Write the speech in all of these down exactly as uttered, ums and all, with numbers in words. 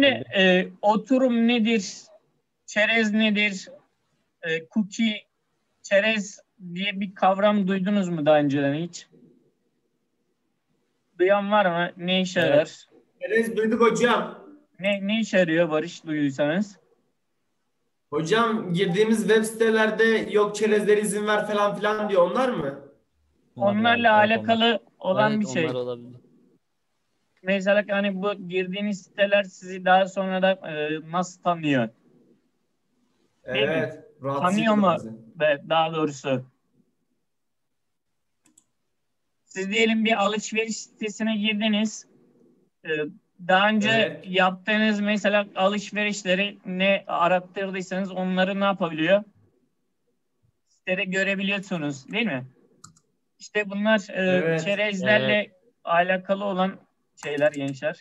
e, oturum nedir? Çerez nedir? E, cookie, çerez diye bir kavram duydunuz mu daha önceden hiç? Duyan var mı? Ne işe yarar? Evet. Çerez duyduk hocam. Ne, ne işe yarıyor Barış, duyduysanız? Hocam girdiğimiz web sitelerde yok çerezlere izin ver falan filan diyor. Onlar mı? Olabilir. Onlarla Evet onlar. alakalı olan Evet bir onlar şey. olabilir. Mesela hani bu girdiğiniz siteler sizi daha sonra da e, nasıl tanıyor? Değil mi? Evet. Rahatsız Tanıyor ediyorlar mu? bizi. Ve daha doğrusu. Siz diyelim bir alışveriş sitesine girdiniz. Ee, Daha önce Evet. yaptığınız mesela alışverişleri ne arattırdıysanız onları ne yapabiliyor? Sitede görebiliyorsunuz, değil mi? İşte bunlar e, Evet. Evet. çerezlerle alakalı olan şeyler gençler.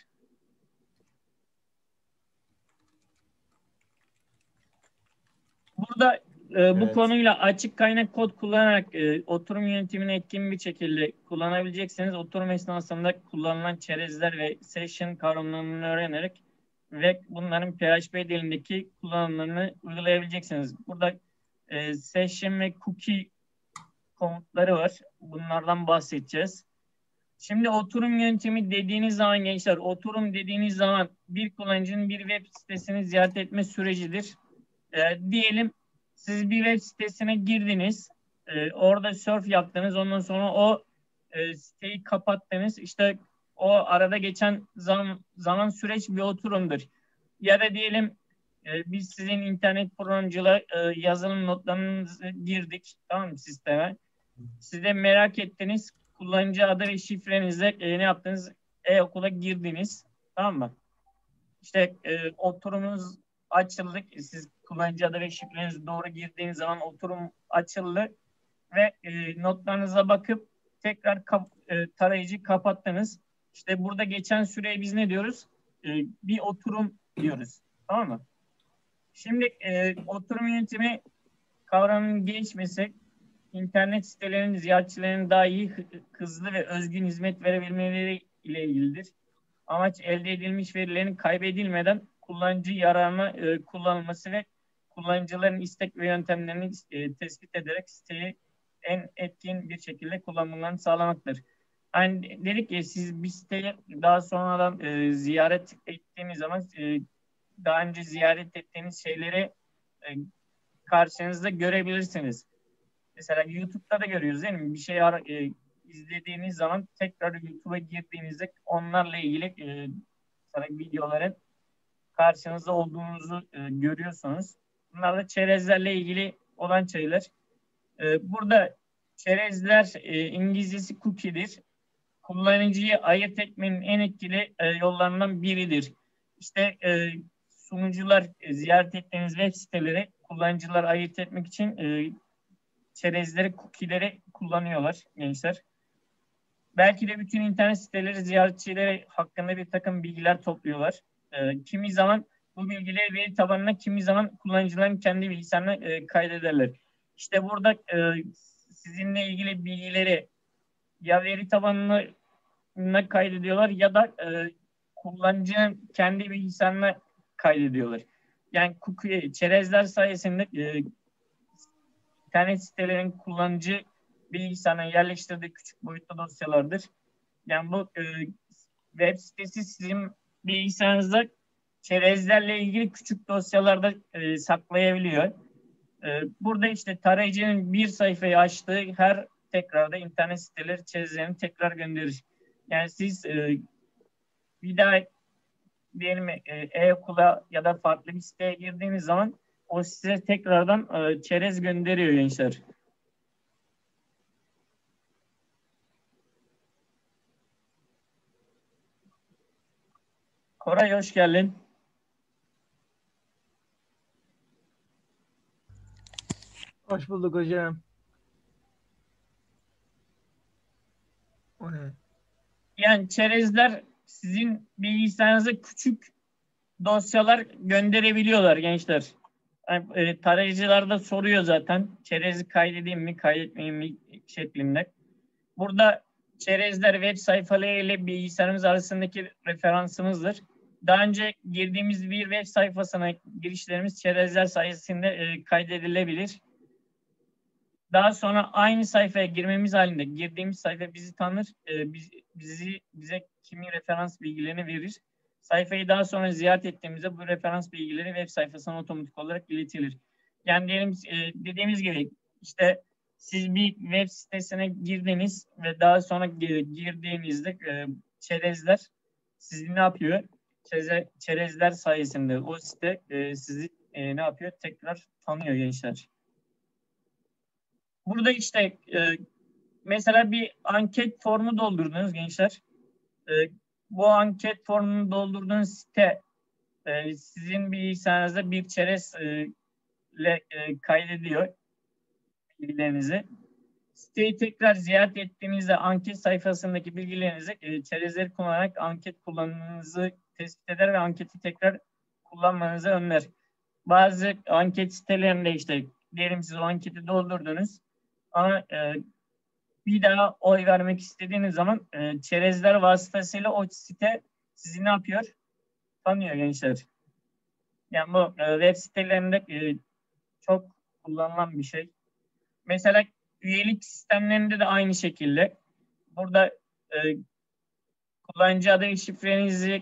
Burada e, bu Evet. konuyla açık kaynak kod kullanarak e, oturum yönetimini etkin bir şekilde kullanabileceksiniz. Oturum esnasında kullanılan çerezler ve session kavramlarını öğrenerek ve bunların P H P dilindeki kullanımlarını uygulayabileceksiniz. Burada e, session ve cookie komutları var. Bunlardan bahsedeceğiz. Şimdi oturum yöntemi dediğiniz zaman gençler, oturum dediğiniz zaman bir kullanıcının bir web sitesini ziyaret etme sürecidir. E, diyelim siz bir web sitesine girdiniz. E, orada surf yaptınız. Ondan sonra o e, siteyi kapattınız. İşte o arada geçen zaman, zaman süreç bir oturumdur. Ya da diyelim e, biz sizin internet programcılığa e, yazılım notlarınızı girdik. Tamam mı sisteme? Siz de merak ettiniz. Kullanıcı adı ve şifrenizle e, ne yaptınız? E-okula girdiniz. Tamam mı? İşte e, oturumunuz açıldı. Siz kullanıcı adı ve şifrenizi doğru girdiğiniz zaman oturum açıldı ve e, notlarınıza bakıp tekrar kap, e, tarayıcı kapattınız. İşte burada geçen süreye biz ne diyoruz? E, bir oturum diyoruz. Tamam mı? Şimdi e, oturum yönetimi kavramının gelişmesi internet sitelerinin ziyaretçilerinin daha iyi, hızlı ve özgün hizmet verebilmeleri ile ilgilidir. Amaç elde edilmiş verilerin kaybedilmeden kullanıcı yararına e, kullanılması ve kullanıcıların istek ve yöntemlerini e, tespit ederek siteyi en etkin bir şekilde kullanmalarını sağlamaktır. Yani dedik ki siz bir siteyi daha sonradan e, ziyaret ettiğiniz zaman e, daha önce ziyaret ettiğiniz şeyleri e, karşınızda görebilirsiniz. Mesela YouTube'da da görüyoruz değil mi? Bir şey ara, e, izlediğiniz zaman tekrar YouTube'a girdiğinizde onlarla ilgili e, videoların karşınızda olduğunuzu e, görüyorsunuz. Bunlar da çerezlerle ilgili olan şeyler. E, burada çerezler e, İngilizcesi cookie'dir. Kullanıcıyı ayırt etmenin en etkili e, yollarından biridir. İşte e, sunucular e, ziyaret ettiğiniz web siteleri kullanıcılar ayırt etmek için e, çerezleri, cookie'leri kullanıyorlar gençler. Belki de bütün internet siteleri ziyaretçileri hakkında bir takım bilgiler topluyorlar. E, kimi zaman bu bilgileri veri tabanına, kimi zaman kullanıcıların kendi bilgisayarına e, kaydederler. İşte burada e, sizinle ilgili bilgileri ya veri tabanına kaydediyorlar ya da e, kullanıcının kendi bilgisayarına kaydediyorlar. Yani cookie, çerezler sayesinde e, internet sitelerin kullanıcı bilgisayarına yerleştirdiği küçük boyutlu dosyalardır. Yani bu e, web sitesi sizin bilgisayarınızda çerezlerle ilgili küçük dosyalarda e, saklayabiliyor. E, burada işte tarayıcının bir sayfayı açtığı her tekrarda internet siteleri çerezlerini tekrar gönderir. Yani siz e, bir daha diyelim e, e-okula ya da farklı bir siteye girdiğiniz zaman o size tekrardan e, çerez gönderiyor gençler. Koray hoş geldin. Hoş bulduk hocam. O ne? Yani çerezler sizin bilgisayarınıza küçük dosyalar gönderebiliyorlar gençler. Yani, e, tarayıcılar da soruyor zaten çerezi kaydedeyim mi kaydetmeyeyim mi şeklinde. Burada çerezler web sayfaları ile bilgisayarımız arasındaki referansımızdır. daha önce girdiğimiz bir web sayfasına girişlerimiz çerezler sayesinde e, kaydedilebilir. Daha sonra aynı sayfaya girmemiz halinde girdiğimiz sayfa bizi tanır, e, biz, bizi bize kimi referans bilgilerini verir. Sayfayı daha sonra ziyaret ettiğimizde bu referans bilgileri web sayfasına otomatik olarak iletilir. Yani diyelim e, dediğimiz gibi işte siz bir web sitesine girdiniz ve daha sonra girdiğinizde e, çerezler sizi ne yapıyor? Çerez, çerezler sayesinde o site e, sizi e, ne yapıyor? Tekrar tanıyor gençler. Burada işte e, mesela bir anket formu doldurdunuz gençler. E, bu anket formunu doldurduğunuz site e, sizin bilgisayarınızda bir çerez e, ile e, kaydediyor bilgilerinizi. Siteyi tekrar ziyaret ettiğinizde anket sayfasındaki bilgilerinizi e, çerezleri kullanarak anket kullanımınızı tespit eder ve anketi tekrar kullanmanızı önler. Bazı anket sitelerinde işte diyelim siz o anketi doldurdunuz ama e, bir daha oy vermek istediğiniz zaman e, çerezler vasıtasıyla o site sizi ne yapıyor? Tanıyor gençler. Yani bu e, web sitelerinde e, çok kullanılan bir şey. Mesela üyelik sistemlerinde de aynı şekilde. Burada e, kullanıcı adı ve şifrenizi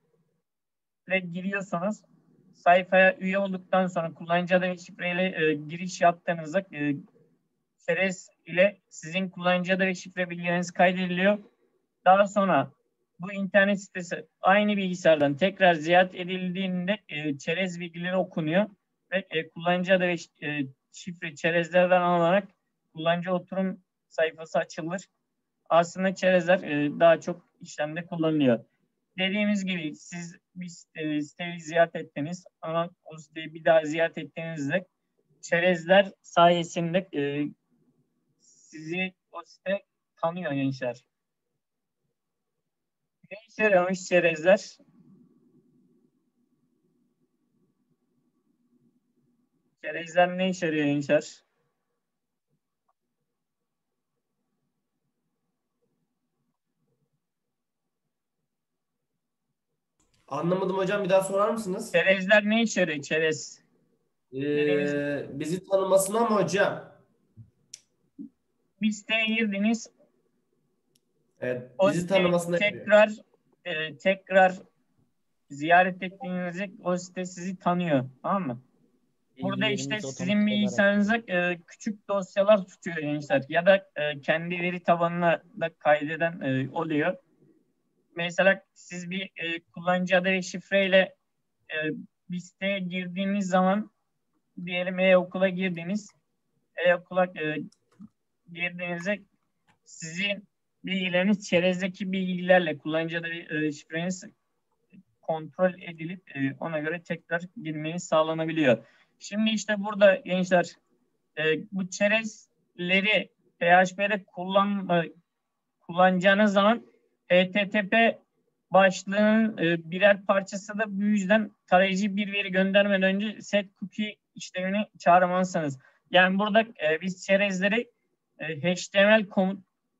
ile giriyorsanız sayfaya üye olduktan sonra kullanıcı adı ve şifreyle e, giriş yaptığınızda e, çerez ile sizin kullanıcı adı ve şifre bilgileriniz kaydediliyor. Daha sonra bu internet sitesi aynı bilgisayardan tekrar ziyaret edildiğinde e, çerez bilgileri okunuyor ve e, kullanıcı adı ve e, şifre çerezlerden alınarak kullanıcı oturum sayfası açılır. Aslında çerezler e, daha çok işlemde kullanılıyor. Dediğimiz gibi siz bir site, siteyi ziyaret ettiniz ama o siteyi bir daha ziyaret ettiğinizde çerezler sayesinde e, sizi o site tanıyor gençler. Ne işe yaramış çerezler? Çerezler ne işe yarıyor gençler? Anlamadım hocam, bir daha sorar mısınız? Çerezler ne işe yarıyor? Çerez. Ee, bizi tanımasına mı hocam? Bir siteye girdiniz. Evet, O bizi siteyi tanımasına yarıyor. tekrar e, tekrar ziyaret ettiğinizde o site sizi tanıyor. Tamam mı? Burada işte Bilgilerimiz sizin otomatik olarak bilgisayarınıza e, küçük dosyalar tutuyor gençler ya da e, kendi veri tabanına da kaydeden e, oluyor. Mesela siz bir e, kullanıcı adı ve şifreyle e, bir siteye girdiğiniz zaman diyelim e-okula girdiniz. E-okula e, girdiğinizde sizin bilgileriniz çerezdeki bilgilerle kullanıcı adı ve e, şifreniz kontrol edilip e, ona göre tekrar girmeniz sağlanabiliyor. Şimdi işte burada gençler e, bu çerezleri P H P'de kullan, e, kullanacağınız zaman H T T P başlığının e, birer parçası da bu yüzden tarayıcı bir veri göndermeden önce set cookie işlemini çağırmalısınız. Yani burada e, biz çerezleri e, H T M L komut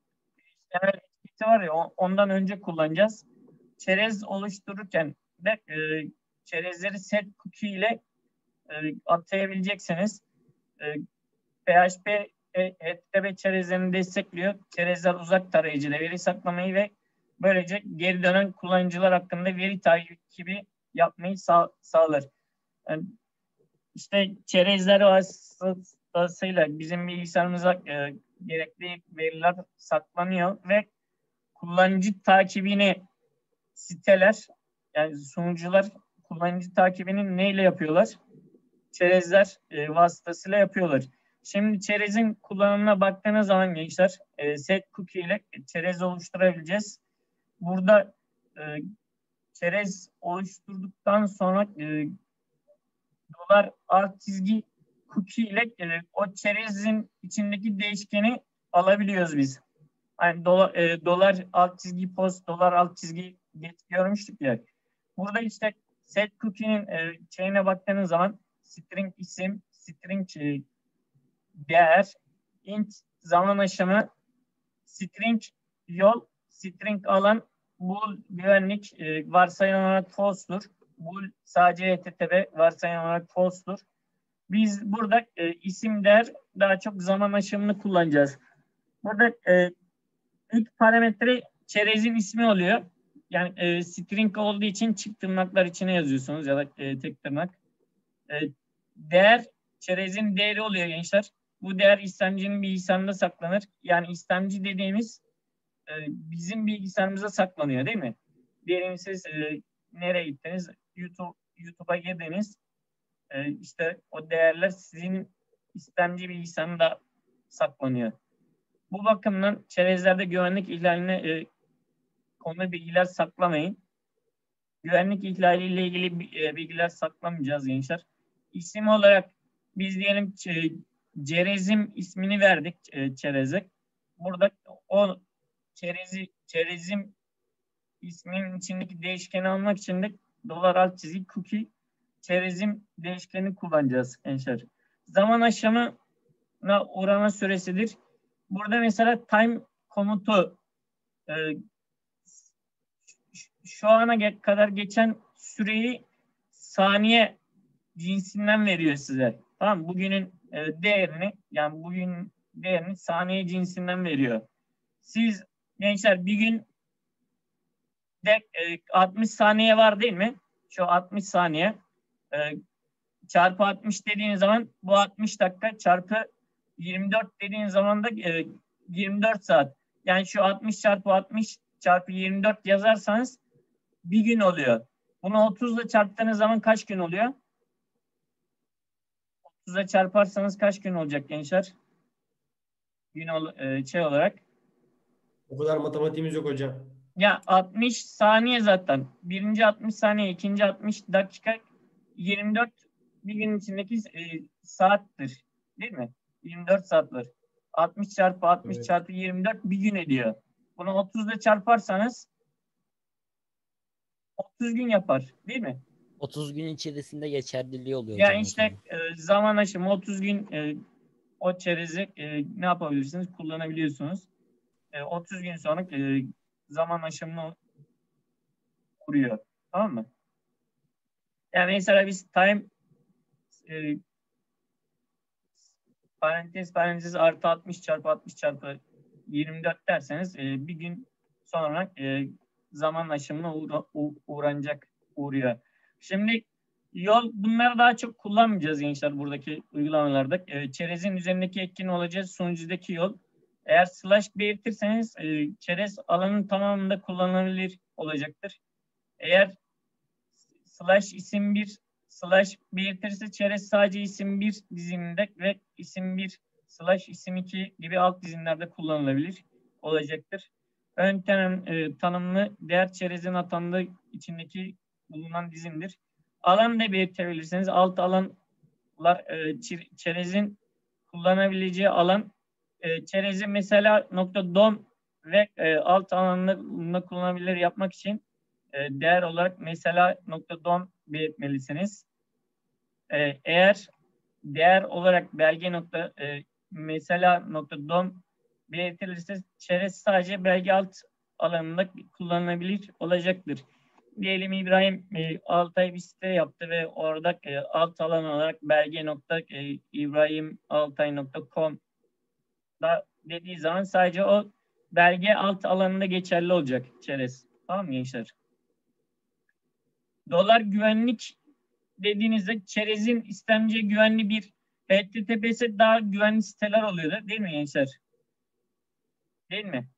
H T M L etiketi var ya ondan önce kullanacağız. Çerez oluştururken de e, çerezleri set cookie ile e, atayabileceksiniz. E, P H P e, H T T P çerezlerini destekliyor. Çerezler uzak tarayıcıda veri saklamayı ve böylece geri dönen kullanıcılar hakkında veri takibi yapmayı sağ, sağlar. Yani işte çerezler vasıtasıyla bizim bilgisayarımıza e, gerekli veriler saklanıyor ve kullanıcı takibini siteler yani sunucular kullanıcı takibini neyle yapıyorlar? Çerezler e, vasıtasıyla yapıyorlar. Şimdi çerezin kullanımına baktığınız zaman gençler e, set cookie ile çerez oluşturabileceğiz. Burada e, çerez oluşturduktan sonra e, dolar alt çizgi cookie ile e, o çerezin içindeki değişkeni alabiliyoruz biz. Yani dolar, e, dolar alt çizgi post, dolar alt çizgi get görmüştük ya. Burada işte set cookie'nin e, şeyine baktığınız zaman string isim, string e, değer, int zaman aşımı, string yol, string alan, bool güvenlik e, varsayılan olarak false'dur. Bool sadece H T T P varsayılan olarak false'dur. Biz burada e, isim değer daha çok zaman aşımını kullanacağız. Burada e, ilk parametre çerezin ismi oluyor. Yani e, string olduğu için çift tırnaklar içine yazıyorsunuz ya da e, tek tırnak. E, değer çerezin değeri oluyor gençler. Bu değer istemcinin bilgisayarında saklanır. Yani istemci dediğimiz e, bizim bilgisayarımıza saklanıyor değil mi? Diyelim siz e, nereye gittiniz? YouTube YouTube'a girdiniz. E, işte o değerler sizin istemci bilgisayarında saklanıyor. Bu bakımdan çerezlerde güvenlik ihlaline e, konu bilgiler saklamayın. Güvenlik ihlaliyle ilgili bilgiler saklamayacağız gençler. İsim olarak biz diyelim çerezim ismini verdik çereze. Burada o çerezi, çerezim isminin içindeki değişkeni almak için de dolar alt çizgi cookie çerezim değişkeni kullanacağız gençler. Zaman aşımına uğrama süresidir. Burada mesela time komutu e, şu ana kadar geçen süreyi saniye cinsinden veriyor size. Tamam, bugünün e, değerini yani bugün değerini saniye cinsinden veriyor. Siz gençler bir gün de e, altmış saniye var değil mi? Şu altmış saniye e, çarpı altmış dediğiniz zaman bu altmış dakika çarpı yirmi dört dediğiniz zaman da e, yirmi dört saat. Yani şu altmış çarpı altmış çarpı yirmi dört yazarsanız bir gün oluyor. Bunu otuz ile çarptığınız zaman kaç gün oluyor? otuz ile çarparsanız kaç gün olacak gençler? Gün ol, şey olarak. O kadar matematiğimiz yok hocam. Ya altmış saniye zaten. Birinci altmış saniye, ikinci altmış dakika, yirmi dört bir gün içindeki e, saattir. Değil mi? yirmi dört saattir. altmış çarpı altmış evet. Çarpı yirmi dört bir gün ediyor. Bunu otuz ile çarparsanız otuz gün yapar. Değil mi? otuz gün içerisinde geçerliliği oluyor. Yani işte e, zaman aşımı otuz gün e, o çerezi e, ne yapabilirsiniz? Kullanabiliyorsunuz. E, otuz gün sonra e, zaman aşımını kuruyor. Tamam mı? Yani mesela biz time e, parantez parantez artı altmış çarpı altmış çarpı yirmi dört derseniz e, bir gün sonra e, zaman aşımına uğra, uğranacak uğruyor. Şimdi yol bunları daha çok kullanmayacağız gençler buradaki uygulamalarda. E, çerezin üzerindeki etkin olacağız sunucudaki yol. Eğer slash belirtirseniz e, çerez alanın tamamında kullanılabilir olacaktır. Eğer slash isim bir slash belirtirse çerez sadece isim bir dizininde ve isim bir slash isim iki gibi alt dizinlerde kullanılabilir olacaktır. Ön tanım, e, tanımlı değer çerezin atandığı içindeki bulunan dizimdir. Alan da belirtebilirsiniz. Alt alanlar e, çerezin kullanabileceği alan e, çerezi mesela nokta dom ve e, alt alanını kullanabilir yapmak için e, değer olarak mesela nokta dom belirtmelisiniz. E, eğer değer olarak belge nokta e, mesela nokta dom belirtilirse çerez sadece belge alt alanında kullanılabilir olacaktır. Diyelim İbrahim e, Altay bir site yaptı ve orada e, alt alan olarak belge nokta e, ibrahim altay nokta com da dediği zaman sadece o belge alt alanında geçerli olacak çerez. Tamam mı gençler? Dolar güvenlik dediğinizde çerezin istemciye güvenli bir H T T P S daha güvenli siteler oluyor değil mi gençler? Değil mi?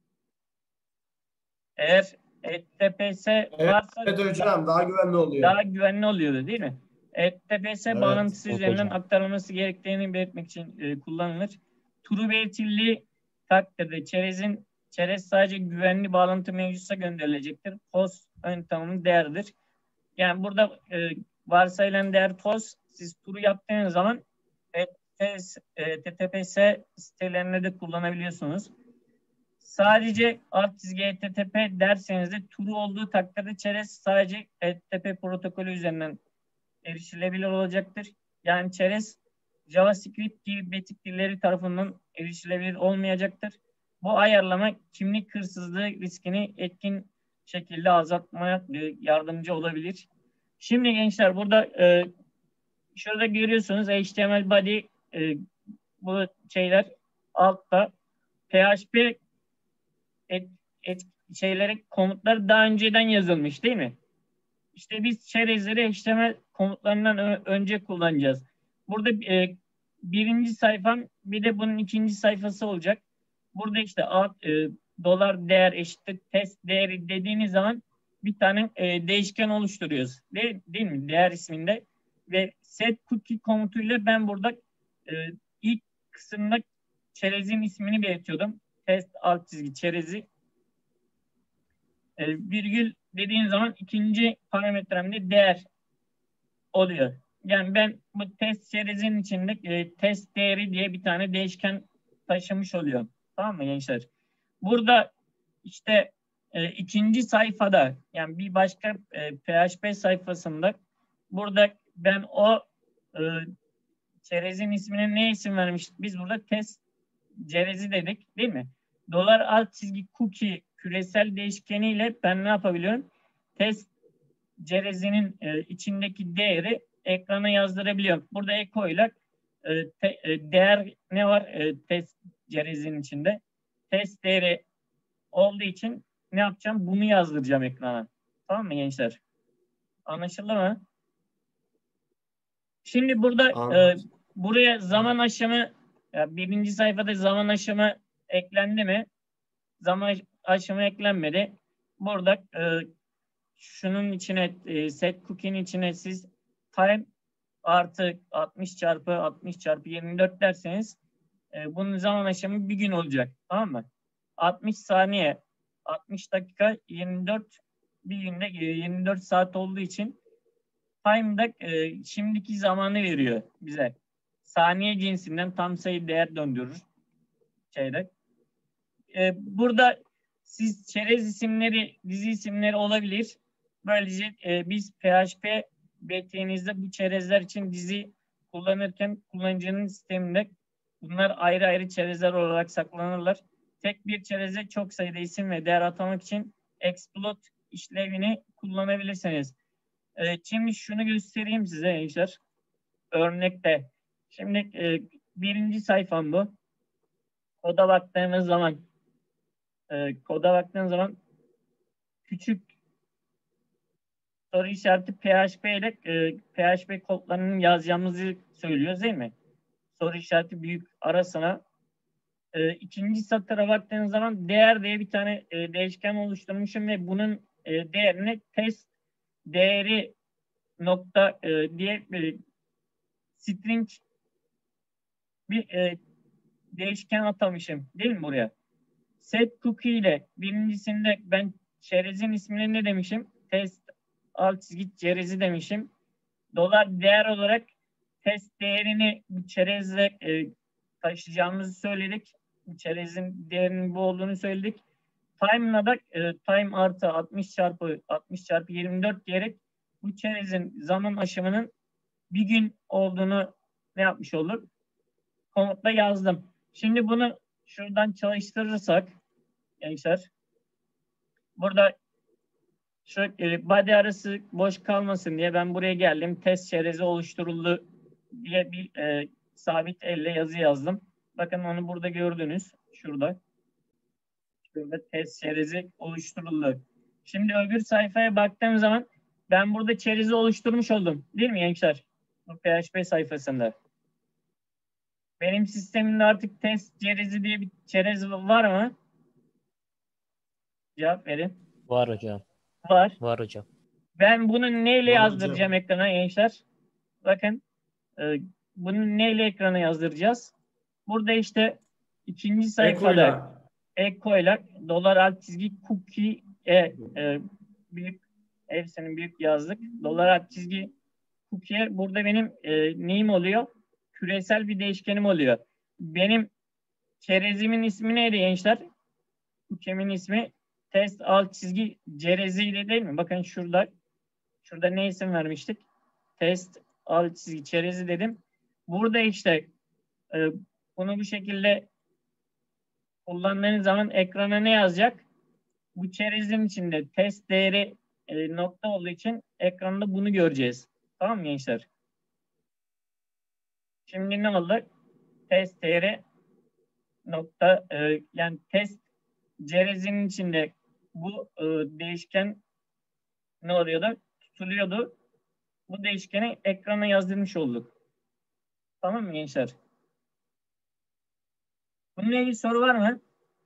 Eğer H T T P S evet, varsa evet hocam daha güvenli oluyor. Daha güvenli oluyordu değil mi? H T T P S evet, bağlantısı üzerinden hocam. Aktarılması gerektiğini belirtmek için e, kullanılır. True belirtildiği takdirde çerezin çerez sadece güvenli bağlantı mevcutsa gönderilecektir. False ön tanımlı değerdir. Yani burada e, varsayılan değer false. Siz true yaptığınız zaman H T T P S sitelerinde de kullanabiliyorsunuz. Sadece alt çizgi H T T P derseniz de true olduğu takdirde çerez sadece H T T P protokolü üzerinden erişilebilir olacaktır. Yani çerez JavaScript gibi betik dilleri tarafından erişilebilir olmayacaktır. Bu ayarlama kimlik hırsızlığı riskini etkin şekilde azaltmaya e, yardımcı olabilir. Şimdi gençler burada e, şurada görüyorsunuz H T M L body e, bu şeyler altta P H P et, et, şeyleri komutları daha önceden yazılmış değil mi? İşte biz çerezleri H T M L komutlarından ö- önce kullanacağız. Burada e, birinci sayfam bir de bunun ikinci sayfası olacak. Burada işte alt, e, dolar değer eşittir test değeri dediğiniz zaman bir tane e, değişken oluşturuyoruz. Değil, değil mi? Değer isminde. Ve set cookie komutuyla ben burada e, ilk kısımda çerezin ismini belirtiyordum. Test alt çizgi çerezi. E, virgül dediğin zaman ikinci parametremde değer oluyor. Yani ben bu test çerezinin içinde e, test değeri diye bir tane değişken taşımış oluyorum. Tamam mı gençler? Burada işte e, ikinci sayfada yani bir başka e, P H P sayfasında burada ben o e, çerezin ismine ne isim vermiştik? Biz burada test cerezi dedik değil mi? Dolar alt çizgi cookie küresel değişkeniyle ben ne yapabiliyorum? Test cerezinin e, içindeki değeri ekrana yazdırabiliyorum. Burada eko ile e, te, e, değer ne var e, test cerezinin içinde? Test değeri olduğu için ne yapacağım? Bunu yazdıracağım ekrana. Tamam mı gençler? Anlaşıldı mı? Şimdi burada e, buraya zaman aşımı ya birinci sayfada zaman aşımı eklendi mi? Zaman aşımı eklenmedi. Burada e, şunun içine e, set cookie'nin içine siz time artı altmış çarpı altmış çarpı yirmi dört derseniz e, bunun zaman aşımı bir gün olacak. Tamam mı? altmış saniye altmış dakika yirmi dört bir günde e, yirmi dört saat olduğu için time'da e, şimdiki zamanı veriyor bize. Saniye cinsinden tam sayı değer döndürür. Şeyde. E, burada siz çerez isimleri, dizi isimleri olabilir. Böylece e, biz P H P B T'nizde bu çerezler için dizi kullanırken kullanıcının sisteminde bunlar ayrı ayrı çerezler olarak saklanırlar. Tek bir çereze çok sayıda isim ve değer atamak için exploit işlevini kullanabilirsiniz. E, şimdi şunu göstereyim size gençler. Örnekte. Şimdi e, birinci sayfam bu. Koda baktığımız zaman e, koda baktığınız zaman küçük soru işareti P H P ile e, P H P kodlarının yazacağımızı söylüyoruz değil mi? Soru işareti büyük arasına. E, ikinci satıra baktığınız zaman değer diye bir tane e, değişken oluşturmuşum ve bunun e, değerini test değeri nokta e, diye e, string bir e, değişken atamışım değil mi buraya? Set cookie ile birincisinde ben çerezin ismini ne demişim? Test alt çizgi çerezi demişim. Dolar değer olarak test değerini bu çerezle e, taşıyacağımızı söyledik. Bu çerezin değerinin bu olduğunu söyledik. Time'la da e, time artı altmış çarpı altmış çarpı yirmi dört diyerek bu çerezin zaman aşımının bir gün olduğunu ne yapmış olduk? Komutla yazdım. Şimdi bunu şuradan çalıştırırsak gençler burada şu e, body arası boş kalmasın diye ben buraya geldim. Test çerezi oluşturuldu diye bir e, sabit elle yazı yazdım. Bakın onu burada gördünüz. Şurada. Şurada test çerezi oluşturuldu. Şimdi öbür sayfaya baktığım zaman ben burada çerezi oluşturmuş oldum. Değil mi gençler? Bu P H P sayfasında. Benim sistemimde artık test çerezi diye bir çerez var mı? Cevap verin. Var hocam. Var. Var hocam. Ben bunu neyle Var yazdıracağım hocam. ekrana gençler? Bakın. E, bunu neyle ekrana yazdıracağız? Burada işte ikinci sayfada Eko'yla. Eko ile dolar alt çizgi cookie e, e, büyük hepsinin büyük yazdık. Dolar alt çizgi cookie burada benim e, neyim oluyor? Küresel bir değişkenim oluyor. Benim çerezimin ismi neydi gençler? Cookie'min ismi test alt çizgi cereziyle değil mi? Bakın şurada şurada ne isim vermiştik? Test alt çizgi çerezi dedim. Burada işte e, bunu bu şekilde kullandığınız zaman ekrana ne yazacak? bu çerezin içinde test değeri e, nokta olduğu için ekranda bunu göreceğiz. Tamam mı gençler? Şimdi ne oldu? Test değeri nokta e, yani test cerezinin içinde bu e, değişken ne oluyordu? Tutuluyordu. Bu değişkeni ekrana yazdırmış olduk. Tamam mı gençler? Bununla ilgili soru var mı?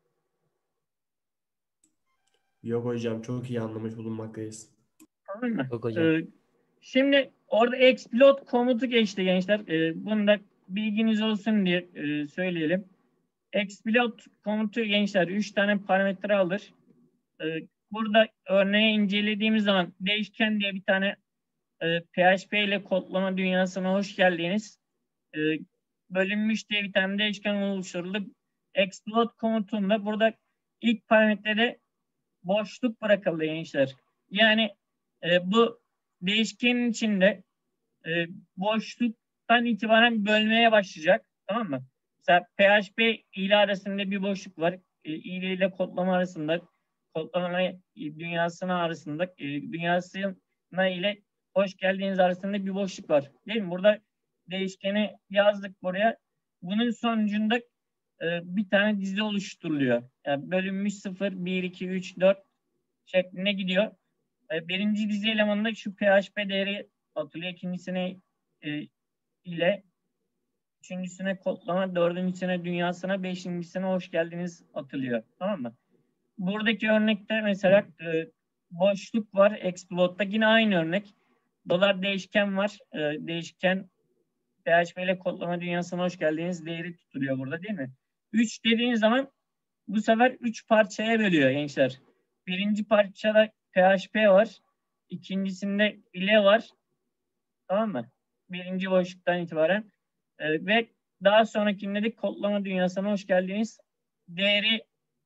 Yok hocam, çok iyi anlamış bulunmaktayız. Tamam mı? Yok hocam. Ee, şimdi orada explode komutu geçti gençler. Ee, bunu da bilginiz olsun diye e, söyleyelim. Explode komutu gençler üç tane parametre alır. Ee, burada örneği incelediğimiz zaman değişken diye bir tane e, P H P ile kodlama dünyasına hoş geldiniz. Ee, bölünmüş diye bir tane değişken oluşturuldu. Explode komutunda burada ilk parametrede boşluk bırakıldı gençler. Yani e, bu değişkenin içinde e, boşluktan itibaren bölmeye başlayacak. Tamam mı? Mesela P H P ile arasında bir boşluk var. E, ile ile kodlama arasında, kodlama e, dünyasına arasında, e, dünyasına ile hoş geldiniz arasında bir boşluk var. Değil mi? Burada değişkeni yazdık buraya. Bunun sonucunda e, bir tane dizi oluşturuluyor. Yani bölünmüş sıfır, bir, iki, üç, dört şeklinde gidiyor. E, birinci dizi elemanında şu P H P değeri atılıyor. İkincisine e, ile üçüncüsüne kodlama, dördüncüsüne dünyasına, beşincisine hoş geldiniz atılıyor. Tamam mı? Buradaki örnekte mesela e, boşluk var. Explode'da yine aynı örnek. Dolar değişken var. E, değişken P H P ile kodlama dünyasına hoş geldiniz değeri tutuluyor burada değil mi? üç dediğin zaman bu sefer üç parçaya bölüyor gençler. Birinci parçada P H P var. İkincisinde ile var. Tamam mı? Birinci boşluktan itibaren. Ee, ve daha sonrakinde de kodlama dünyasına hoş geldiniz. Değeri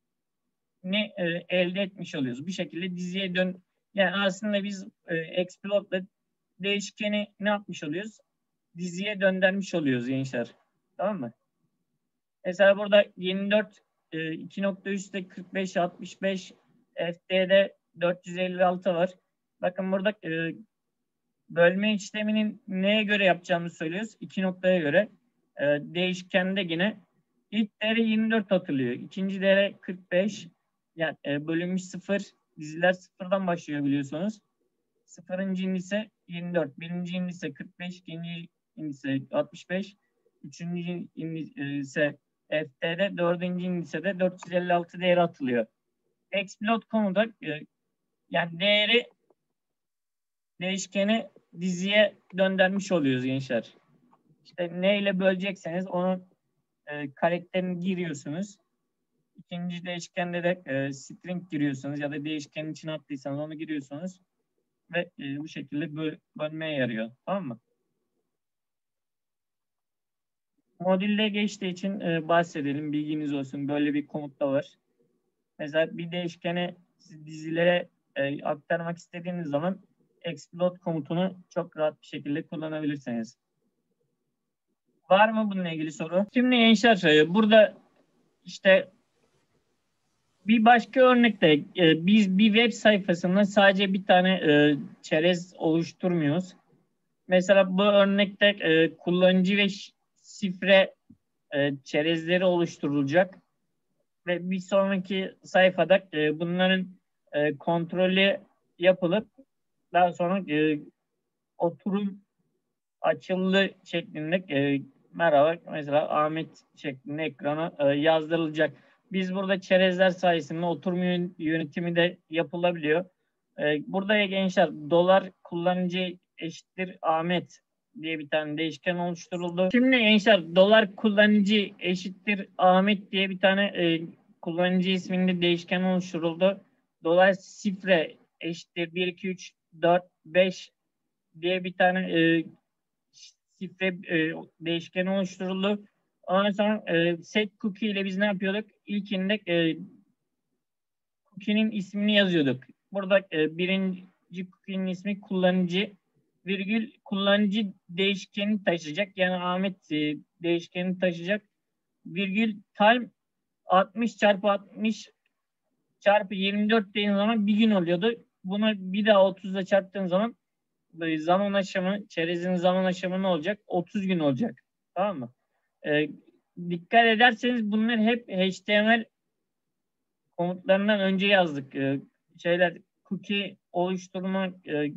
ne e, elde etmiş oluyoruz. Bir şekilde diziye dön. Yani aslında biz e, explode'la değişkeni ne yapmış oluyoruz? Diziye döndürmüş oluyoruz gençler. Tamam mı? Mesela burada yirmi dört e, iki nokta üçte kırk beş altmış beş F T'de dört yüz elli altı var. Bakın burada e, bölme işleminin neye göre yapacağımızı söylüyoruz. İki noktaya göre. E, değişkende yine ilk değeri yirmi dört atılıyor. İkinci değeri kırk beş. Yani e, bölünmüş sıfır. Diziler sıfırdan başlıyor biliyorsunuz. Sıfırıncı indise yirmi dört. Birinci indise kırk beş. İkinci indise altmış beş. Üçüncü indise F T'de, dördüncü indisede dört yüz elli altı değeri atılıyor. Explode konuda e, yani değeri değişkeni diziye döndürmüş oluyoruz gençler. İşte neyle bölecekseniz onun e, karakterini giriyorsunuz. İkinci değişkende de e, string giriyorsunuz ya da değişkenin içine attıysanız onu giriyorsunuz ve e, bu şekilde böl bölmeye yarıyor. Tamam mı? Modülle geçtiği için e, bahsedelim. Bilginiz olsun. Böyle bir komut da var. Mesela bir değişkeni dizilere e, aktarmak istediğiniz zaman explode komutunu çok rahat bir şekilde kullanabilirsiniz. Var mı bununla ilgili soru? Şimdi gençler e, burada işte bir başka örnekte e, biz bir web sayfasında sadece bir tane e, çerez oluşturmuyoruz. Mesela bu örnekte e, kullanıcı ve şifre e, çerezleri oluşturulacak. Ve bir sonraki sayfada e, bunların e, kontrolü yapılıp daha sonra e, oturum açıldı şeklinde e, merhaba mesela Ahmet şeklinde ekrana e, yazdırılacak. Biz burada çerezler sayesinde oturum yönetimi de yapılabiliyor. E, burada ya gençler dolar kullanıcı eşittir Ahmet diye bir tane değişken oluşturuldu. Şimdi gençler dolar kullanıcı eşittir Ahmet diye bir tane e, kullanıcı isminde değişken oluşturuldu. Dolar şifre eşittir bir, iki, üç, dört, beş diye bir tane e, şifre e, değişkeni oluşturuldu. Ondan sonra e, set cookie ile biz ne yapıyorduk? İlkinde e, cookie'nin ismini yazıyorduk. Burada e, birinci cookie'nin ismi kullanıcı virgül kullanıcı değişkeni taşıyacak. Yani Ahmet e, değişkeni taşıyacak. Virgül time altmış çarpı altmış çarpı yirmi dört dediğin zaman bir gün oluyordu. Bunu bir daha otuzla çarptığın zaman böyle zaman aşımı, çerezin zaman aşımı ne olacak? otuz gün olacak. Tamam mı? Ee, dikkat ederseniz bunlar hep H T M L komutlarından önce yazdık. Ee, şeyler cookie oluşturma, e,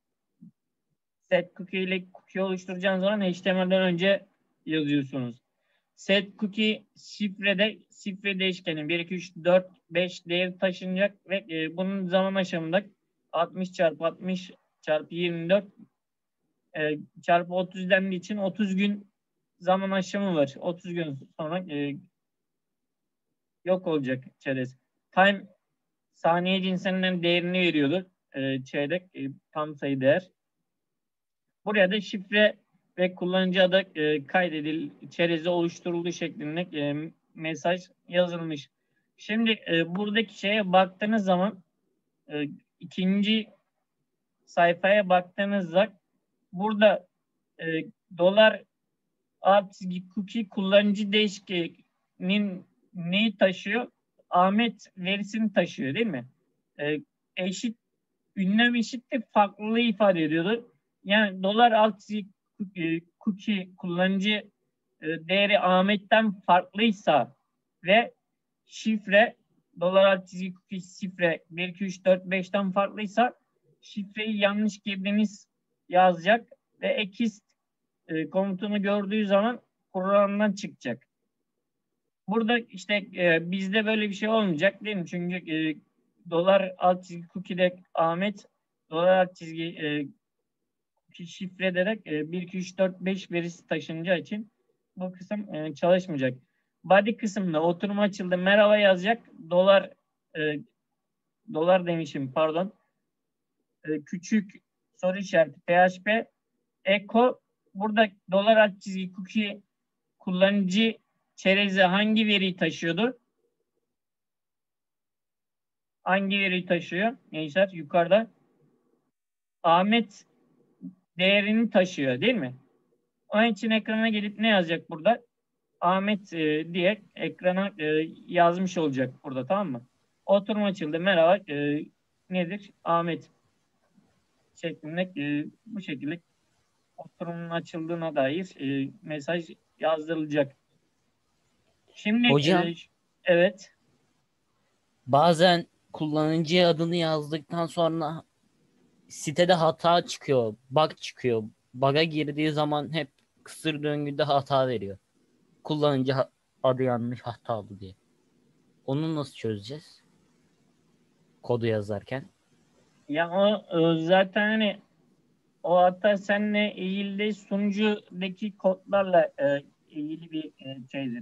set cookie ile cookie oluşturacağınız zaman H T M L'den önce yazıyorsunuz. Set cookie şifrede şifre değişkeni bir, iki, üç, dört, beş değeri taşınacak ve e, bunun zaman aşımında altmış çarpı altmış çarpı yirmi dört e, çarpı otuz dendiği için otuz gün zaman aşımı var. otuz gün sonra e, yok olacak çerez. Time saniye cinsinden değerini veriyordu. E, çeyrek e, tam sayı değer. Buraya da şifre ve kullanıcı adı e, kaydedil, çerezi oluşturulduğu şeklinde e, mesaj yazılmış. Şimdi e, buradaki şeye baktığınız zaman e, ikinci sayfaya baktığınızda burada e, dolar alt çizgi cookie kullanıcı değişkenin neyi taşıyor? Ahmet verisini taşıyor değil mi? E, eşit ünlem eşittir farklılığı ifade ediyordu. Yani dolar alt çizgi cookie kullanıcı değeri Ahmet'ten farklıysa ve şifre dolar alt çizgi cookie şifre bir, iki, üç, dört, beşten farklıysa şifreyi yanlış girdiğiniz yazacak ve ekist e, komutunu gördüğü zaman programdan çıkacak. Burada işte e, bizde böyle bir şey olmayacak değil mi? Çünkü e, dolar alt çizgi cookie'de Ahmet dolar alt çizgi e, şifre ederek e, bir, iki, üç, dört, beş verisi taşınacağı için bu kısım e, çalışmayacak. Body kısmında oturum açıldı. Merhaba yazacak. Dolar e, dolar demişim pardon. E, küçük soru işareti P H P echo burada dolar alt çizgi cookie kullanıcı çerezi hangi veriyi taşıyordu? Hangi veriyi taşıyor? Gençler yukarıda Ahmet değerini taşıyor değil mi? Onun için ekrana gelip ne yazacak burada? Ahmet e, diye ekrana e, yazmış olacak burada, tamam mı? Oturum açıldı. Merhaba. E, nedir? Ahmet şeklinde e, bu şekilde oturumun açıldığına dair e, mesaj yazdırılacak. Şimdi Hocam. e, evet. Bazen kullanıcı adını yazdıktan sonra sitede hata çıkıyor, bug çıkıyor. Bug'a girdiği zaman hep kısır döngüde hata veriyor. Kullanıcı adı yanlış hatalı diye. Onu nasıl çözeceğiz? Kodu yazarken. Ya o e, zaten hani o hatta seninle ilgili sunucudaki kodlarla e, ilgili bir e, şeydir.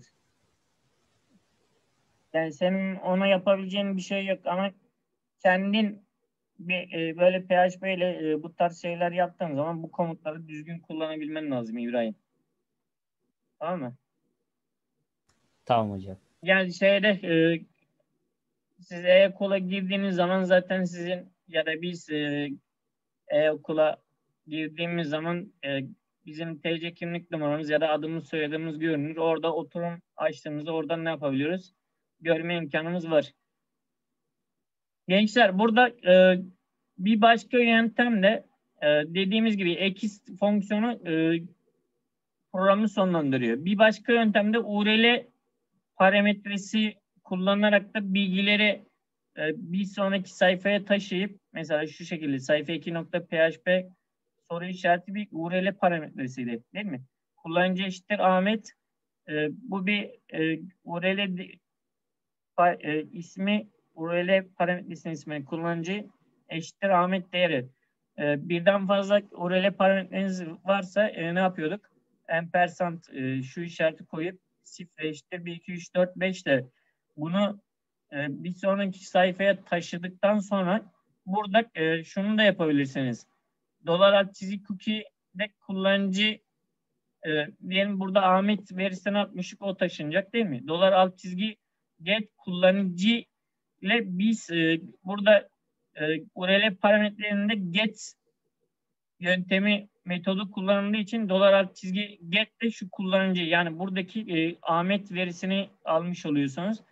Yani senin ona yapabileceğin bir şey yok ama kendin bir e, böyle P H P ile e, bu tarz şeyler yaptığın zaman bu komutları düzgün kullanabilmen lazım İbrahim. Tamam mı? Tamam hocam. Yani şeyde e, siz e-okula girdiğiniz zaman zaten sizin ya da biz e, e-okula girdiğimiz zaman e, bizim T C kimlik numaramız ya da adımız soyadımız görünür. Orada oturum açtığımızda oradan ne yapabiliyoruz? Görme imkanımız var. Gençler burada e, bir başka yöntem de e, dediğimiz gibi ekist fonksiyonu e, programı sonlandırıyor. Bir başka yöntem de U R L parametresi kullanarak da bilgileri e, bir sonraki sayfaya taşıyıp mesela şu şekilde sayfa iki nokta P H P soru işareti bir U R L parametresiyle değil mi? Kullanıcı eşittir Ahmet. E, bu bir e, U R L de, e, ismi U R L parametresinin ismi kullanıcı eşittir Ahmet değeri. E, birden fazla U R L parametreniz varsa e, ne yapıyorduk? Ampersand e, şu işareti koyup şifre eşittir bir, iki, üç, dört, beş de bunu e, bir sonraki sayfaya taşıdıktan sonra burada e, şunu da yapabilirsiniz. Dolar alt çizgi cookie'de kullanıcı e, diyelim burada Ahmet verisini atmışık o taşınacak değil mi? Dolar alt çizgi get kullanıcı ile biz e, burada e, U R L parametrelerinde get yöntemi metodu kullanıldığı için dolar alt çizgi get de şu kullanıcı yani buradaki e, Ahmet verisini almış oluyorsunuz.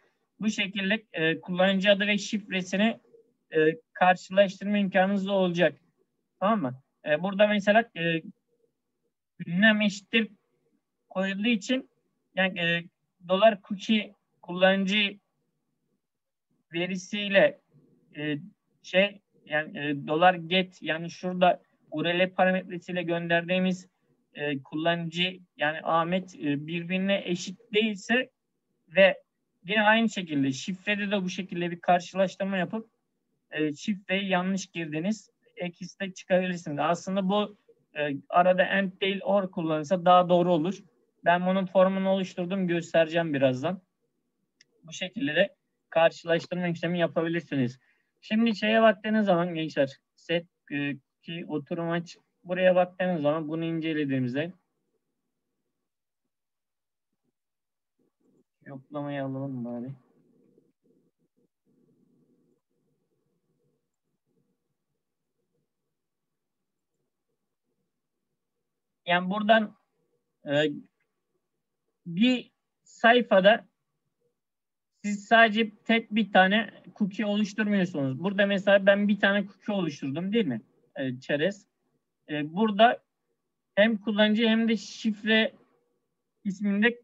Bu şekilde e, kullanıcı adı ve şifresini e, karşılaştırma imkanınız da olacak. Tamam mı? E, burada mesela e, ünlem eşittir koyulduğu için yani e, dolar cookie kullanıcı verisiyle e, şey yani e, dolar get yani şurada U R L parametresiyle gönderdiğimiz e, kullanıcı yani Ahmet e, birbirine eşit değilse ve yine aynı şekilde şifrede de bu şekilde bir karşılaştırma yapıp e, şifreyi yanlış girdiniz ek istek çıkabilirsiniz. Aslında bu e, arada and değil or kullanırsa daha doğru olur. Ben bunun formunu oluşturdum, göstereceğim birazdan. Bu şekilde de karşılaştırma işlemi yapabilirsiniz. Şimdi şeye baktığınız zaman gençler set e, ki oturum aç buraya baktığınız zaman bunu incelediğimizde yoklamayı alalım bari. Yani buradan e, bir sayfada siz sadece tek bir tane cookie oluşturmuyorsunuz. Burada mesela ben bir tane cookie oluşturdum değil mi? E, çerez. E, burada hem kullanıcı hem de şifre isminde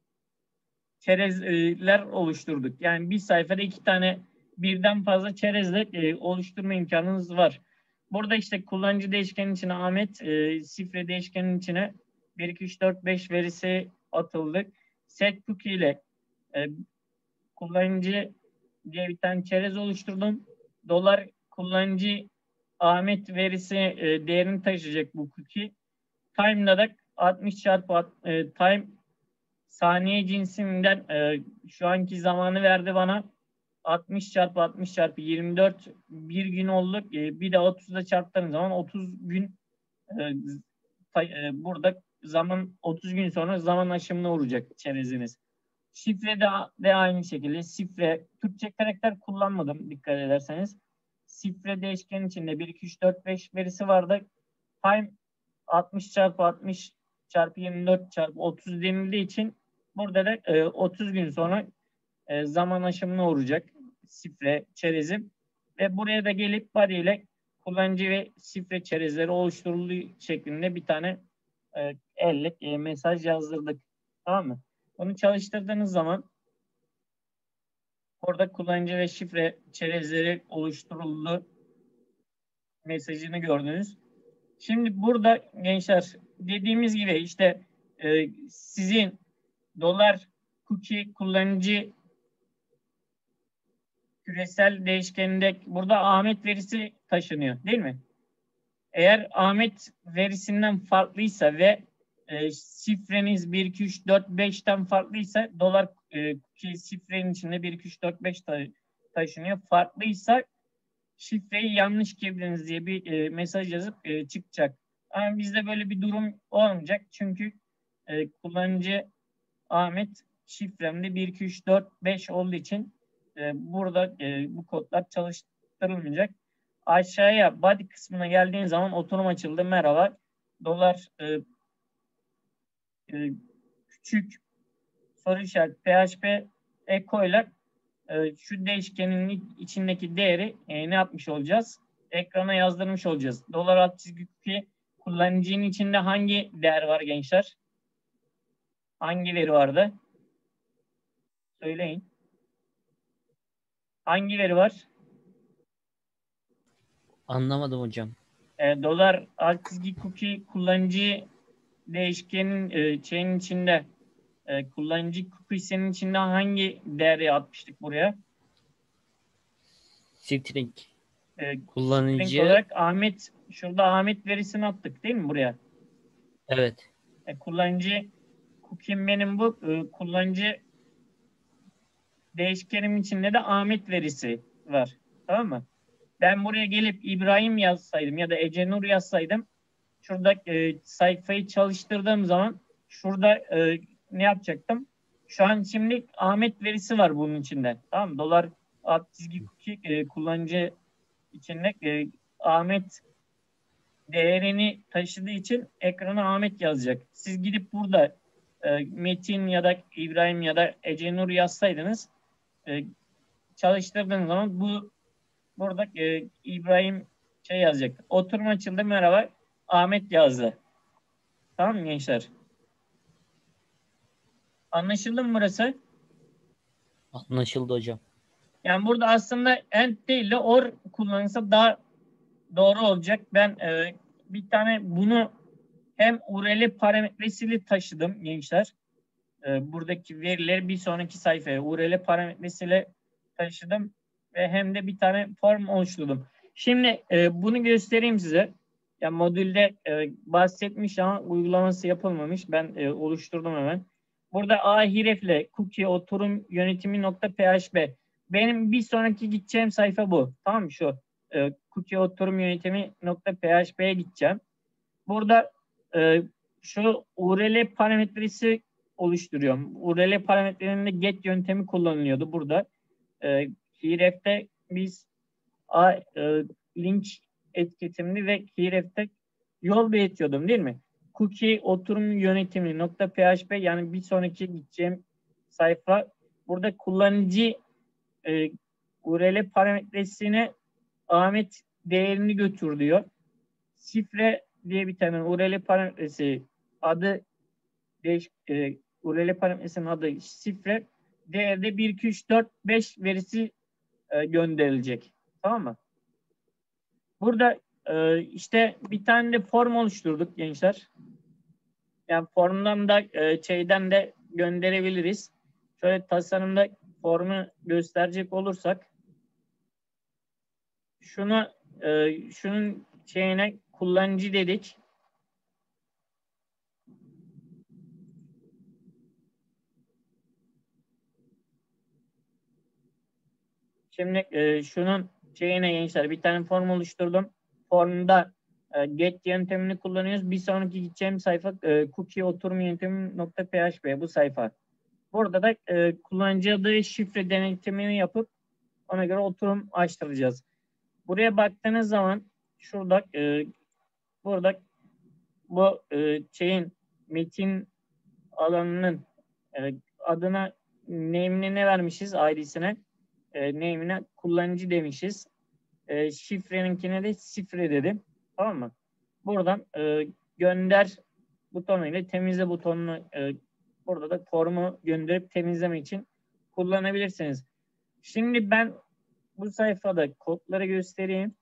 çerezler oluşturduk. Yani bir sayfada iki tane birden fazla çerezle e, oluşturma imkanınız var. Burada işte kullanıcı değişkenin içine Ahmet, e, şifre değişkenin içine bir iki üç dört beş verisi atıldı. Set cookie ile e, kullanıcı diye bir tane çerez oluşturdum. Dolar kullanıcı Ahmet verisi e, değerini taşıyacak bu cookie. Time'da da altmış çarpı e, time saniye cinsinden e, şu anki zamanı verdi bana. altmış çarpı altmış çarpı yirmi dört bir gün oldu. E, bir de otuzla çarptığım zaman otuz gün e, e, burada zaman otuz gün sonra zaman aşımına uğrayacak çereziniz. Şifre de, de aynı şekilde. Şifre, Türkçe karakter kullanmadım dikkat ederseniz. Şifre değişkenin içinde bir iki üç dört beş verisi vardı. Time altmış çarpı altmış çarpı yirmi dört çarpı otuz denildiği için burada da e, otuz gün sonra e, zaman aşımına uğrayacak şifre çerezi ve buraya da gelip body ile kullanıcı ve şifre çerezleri oluşturulduğu şeklinde bir tane e, elle e, mesaj yazdırdık. Tamam mı? Bunu çalıştırdığınız zaman orada kullanıcı ve şifre çerezleri oluşturuldu mesajını gördünüz. Şimdi burada gençler dediğimiz gibi işte e, sizin dolar cookie kullanıcı küresel değişkeninde burada Ahmet verisi taşınıyor değil mi? Eğer Ahmet verisinden farklıysa ve e, şifreniz bir iki üç dört beşten farklıysa dolar e, cookie şifrenin içinde bir iki üç dört beş ta taşınıyor. Farklıysa şifreyi yanlış girdiniz diye bir e, mesaj yazıp e, çıkacak. Ama bizde böyle bir durum olmayacak. Çünkü e, kullanıcı Ahmet şifremde bir iki üç dört beş olduğu için e, burada e, bu kodlar çalıştırılmayacak. Aşağıya body kısmına geldiğin zaman oturum açıldı. Merhaba. Dolar e, e, küçük soru işareti php echo ile e, şu değişkenin içindeki değeri e, ne yapmış olacağız? Ekrana yazdırmış olacağız. Dolar alt çizgi cookie kullanıcının içinde hangi değer var gençler? Hangi veri vardı? Söyleyin. Hangi veri var? Anlamadım hocam. E, dolar alt çizgi cookie kullanıcı değişkenin e, şeyin içinde e, kullanıcı cookies'inin içinde hangi değeri atmıştık buraya? String. E, Kullanıcı. string olarak Ahmet şurada Ahmet verisini attık değil mi buraya? Evet. E, kullanıcı cookie'm benim bu. E, kullanıcı değişkenim içinde de Ahmet verisi var. Tamam mı? Ben buraya gelip İbrahim yazsaydım ya da Ecenur yazsaydım şurada e, sayfayı çalıştırdığım zaman şurada e, ne yapacaktım? Şu an şimdi Ahmet verisi var bunun içinde. Tamam mı? Dolar alt çizgi cookie e, kullanıcı içinde e, Ahmet değerini taşıdığı için ekrana Ahmet yazacak. Siz gidip burada e, Metin ya da İbrahim ya da Ecenur yazsaydınız e, çalıştırdığın zaman bu burada e, İbrahim şey yazacak. Oturum açıldı, merhaba Ahmet yazdı. Tamam mı gençler? Anlaşıldı mı burası? Anlaşıldı hocam. Yani burada aslında end değil de or kullanılsa daha doğru olacak. Ben e, bir tane bunu hem U R L parametresiyle taşıdım gençler. E, buradaki verileri bir sonraki sayfaya U R L parametresiyle taşıdım ve hem de bir tane form oluşturdum. Şimdi e, bunu göstereyim size. Ya modülde e, bahsetmiş ama uygulaması yapılmamış. Ben e, oluşturdum hemen. Burada Ahref'le cookie oturum yönetimi nokta php. Benim bir sonraki gideceğim sayfa bu. Tamam mı? Şu e, cookie oturum yönetimi nokta php'ye gideceğim. Burada e, şu U R L parametresi oluşturuyorum. U R L parametrelerinde get yöntemi kullanılıyordu burada. E, Href'te biz a, e, link etiketimli ve Href'te yol belirtiyordum değil mi? Cookie oturum yönetimi nokta php yani bir sonraki gideceğim sayfa. Burada kullanıcı e, U R L parametresine Ahmet değerini götür diyor. Şifre diye bir tane U R L parametresi adı değiş, e, U R L parametresinin adı şifre değerde bir iki üç dört beş verisi e, gönderilecek. Tamam mı? Burada e, işte bir tane de form oluşturduk gençler. Yani formdan da e, şeyden de gönderebiliriz. Şöyle tasarımda formu gösterecek olursak şunu e, şunun şeyine kullanıcı dedik. Şimdi e, şunun şeyine gençler bir tane form oluşturdum. Formda e, get yöntemini kullanıyoruz. Bir sonraki gideceğim sayfa e, cookie oturum yöntemi nokta php bu sayfa. Burada da e, kullanıcı adı ve şifre denetimini yapıp ona göre oturum açtıracağız. Buraya baktığınız zaman şurada e, burada bu e, şeyin metin alanının e, adına name'ini ne vermişiz I D'sine? E, name'ine kullanıcı demişiz. E, şifreninkine de şifre dedim. Tamam mı? Buradan e, gönder butonuyla temizle butonunu e, burada da formu gönderip temizleme için kullanabilirsiniz. Şimdi ben bu sayfada kodları göstereyim.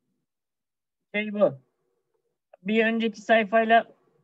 Şey bu. Bir önceki sayfayla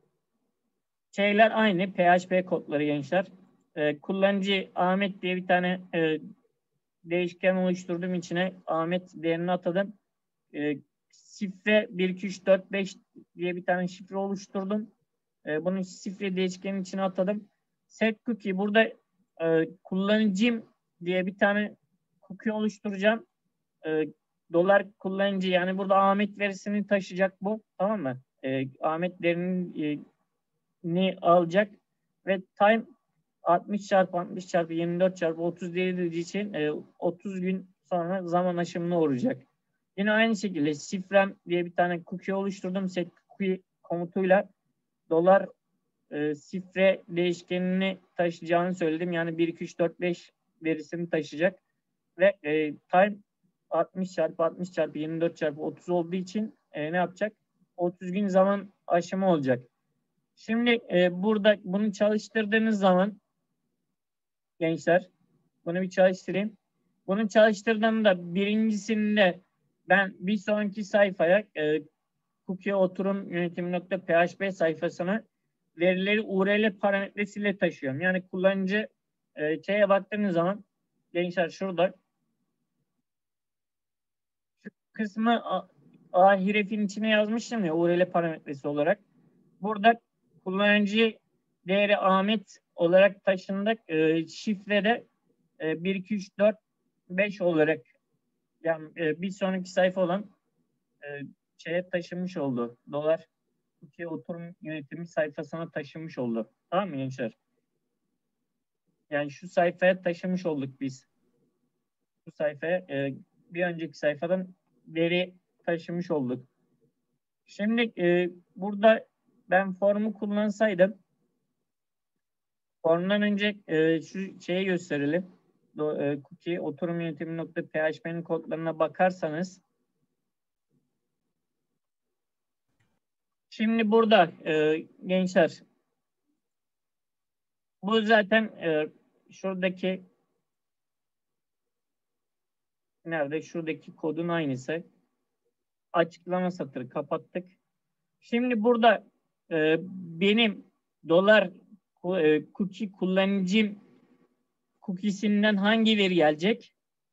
şeyler aynı. P H P kodları gençler. E, kullanıcı Ahmet diye bir tane e, değişken oluşturdum içine. Ahmet değerini atadım. E, şifre bir iki üç dört beş diye bir tane şifre oluşturdum. E, bunun şifre değişkenin içine atadım. Set cookie burada e, kullanıcım diye bir tane cookie oluşturacağım. E, dolar kullanıcı yani burada Ahmet verisini taşıyacak bu. Tamam mı? E, Ahmet değerini e, alacak ve time altmış çarpı altmış çarpı yirmi dört çarpı otuz dediği için e, otuz gün sonra zaman aşımına uğrayacak. Yine aynı şekilde şifrem diye bir tane cookie oluşturdum. Set cookie komutuyla dolar e, şifre değişkenini taşıyacağını söyledim. Yani bir iki üç dört beş verisini taşıyacak. Ve e, time altmış çarpı altmış çarpı yirmi dört çarpı otuz olduğu için e, ne yapacak? otuz gün zaman aşımı olacak. Şimdi e, burada bunu çalıştırdığınız zaman gençler bunu bir çalıştırayım. Bunu çalıştırdığımda birincisinde ben bir sonraki sayfaya e, cookie oturum yönetimi nokta php sayfasına verileri U R L parametresiyle taşıyorum. Yani kullanıcı e, şeye baktığınız zaman gençler şurada şu kısmı Ahref'in içine yazmıştım ya U R L parametresi olarak. Burada kullanıcı değeri Ahmet olarak taşındık. E, şifrede e, bir iki üç dört beş olarak yani e, bir sonraki sayfa olan e, şeye taşınmış oldu. Dolar Türkiye oturum yönetimi sayfasına taşınmış oldu. Tamam mı gençler? Yani şu sayfaya taşımış olduk biz. Bu sayfaya e, bir önceki sayfadan veri taşımış olduk. Şimdi e, burada ben formu kullansaydım formdan önce e, şu şeyi gösterelim. do, e, cookie oturum yönetimi nokta php'nin kodlarına bakarsanız şimdi burada e, gençler bu zaten e, şuradaki nerede? Şuradaki kodun aynısı. Açıklama satırı kapattık. Şimdi burada e, benim dolar e, cookie kullanıcım cookie'sinden hangi veri gelecek?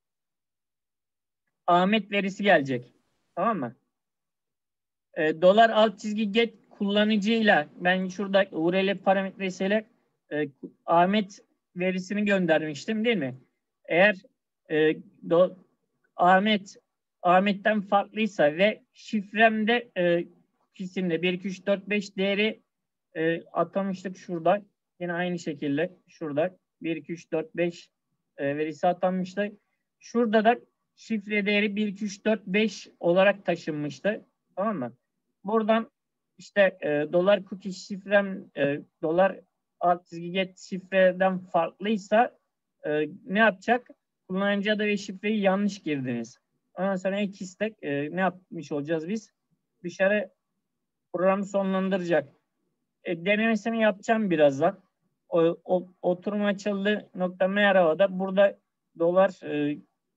Ahmet verisi gelecek. Tamam mı? E, dolar alt çizgi get kullanıcıyla ben şurada U R L parametresiyle e, Ahmet verisini göndermiştim değil mi? Eğer e, do, Ahmet Ahmet'ten farklıysa ve şifremde e, cookiesinde bir iki üç dört beş değeri e, atamıştık şurada. Yine aynı şekilde şurada bir iki üç dört beş e, verisi atanmıştı. Şurada da şifre değeri bir iki üç dört beş olarak taşınmıştı. Tamam mı? Buradan işte e, dolar cookie şifrem e, dolar alt çizgi get şifreden farklıysa e, ne yapacak? Kullanıcı adı ve şifreyi yanlış girdiniz. Ondan sonra ek istek e, ne yapmış olacağız biz? Dışarı programı sonlandıracak. E, denemesini yapacağım birazdan. O, o, oturum açıldı nokta merhabada burada dolar e,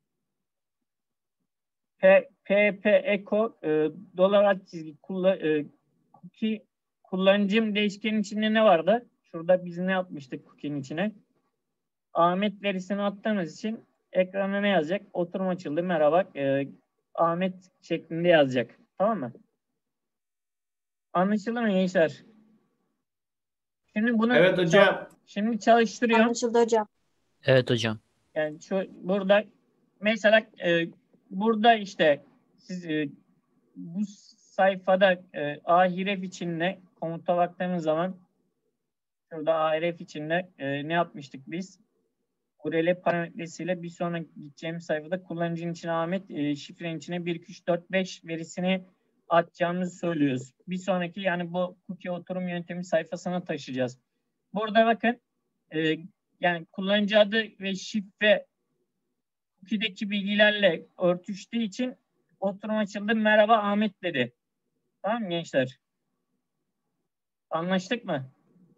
P, pp echo e, dolar alt çizgi kullan, e, cookie kullanıcım değişkenin içinde ne vardı? Şurada biz ne yapmıştık cookie'nin içine? Ahmet verisini attığımız için ekrana ne yazacak? Oturum açıldı merhaba e, Ahmet şeklinde yazacak. Tamam mı? Anlaşıldı mı gençler? Şimdi bunu Evet hocam. şimdi çalıştırıyorum. Anlaşıldı hocam. Evet hocam. Yani şu burada mesela e, burada işte siz e, bu sayfada e, ahref içinde komuta baktığımız zaman şurada ahref içinde e, ne yapmıştık biz? U R L parametresiyle bir sonraki gideceğimiz sayfada kullanıcının içine Ahmet e, şifrenin içine bir iki üç dört beş verisini atacağımızı söylüyoruz. Bir sonraki yani bu cookie oturum yöntemi sayfasına taşıyacağız. Burada bakın e, yani kullanıcı adı ve şifre cookie'deki bilgilerle örtüştüğü için oturum açıldı. Merhaba Ahmet dedi. Tamam mı gençler? Anlaştık mı?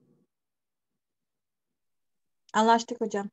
Anlaştık hocam.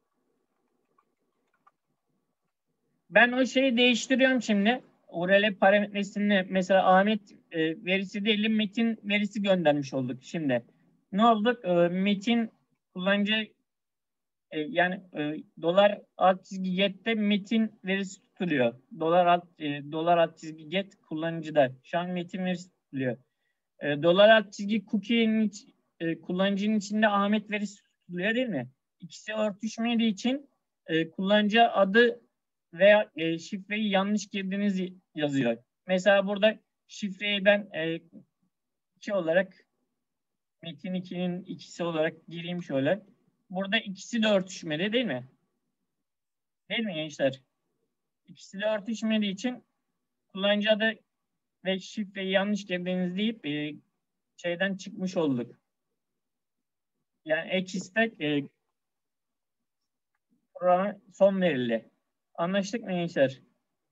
Ben o şeyi değiştiriyorum şimdi. U R L parametresini mesela Ahmet e, verisi değil Metin verisi göndermiş olduk şimdi. Ne olduk? E, Metin kullanıcı e, yani e, dolar alt çizgi get'te Metin verisi tutuluyor. Dolar alt e, dolar alt çizgi get kullanıcıda. Şu an Metin verisi tutuluyor. E, dolar alt çizgi cookie'nin iç, e, kullanıcının içinde Ahmet verisi tutuluyor değil mi? İkisi örtüşmediği için e, kullanıcı adı veya e, şifreyi yanlış girdiğiniz yazıyor. Mesela burada şifreyi ben e, iki olarak Metin iki'nin ikisi olarak gireyim şöyle. Burada ikisi de örtüşmedi değil mi? Değil mi gençler? İkisi de örtüşmediği için kullanıcı adı ve şifreyi yanlış girdiğiniz deyip e, şeyden çıkmış olduk. Yani ek istek e, programa son verildi. Anlaştık mı gençler?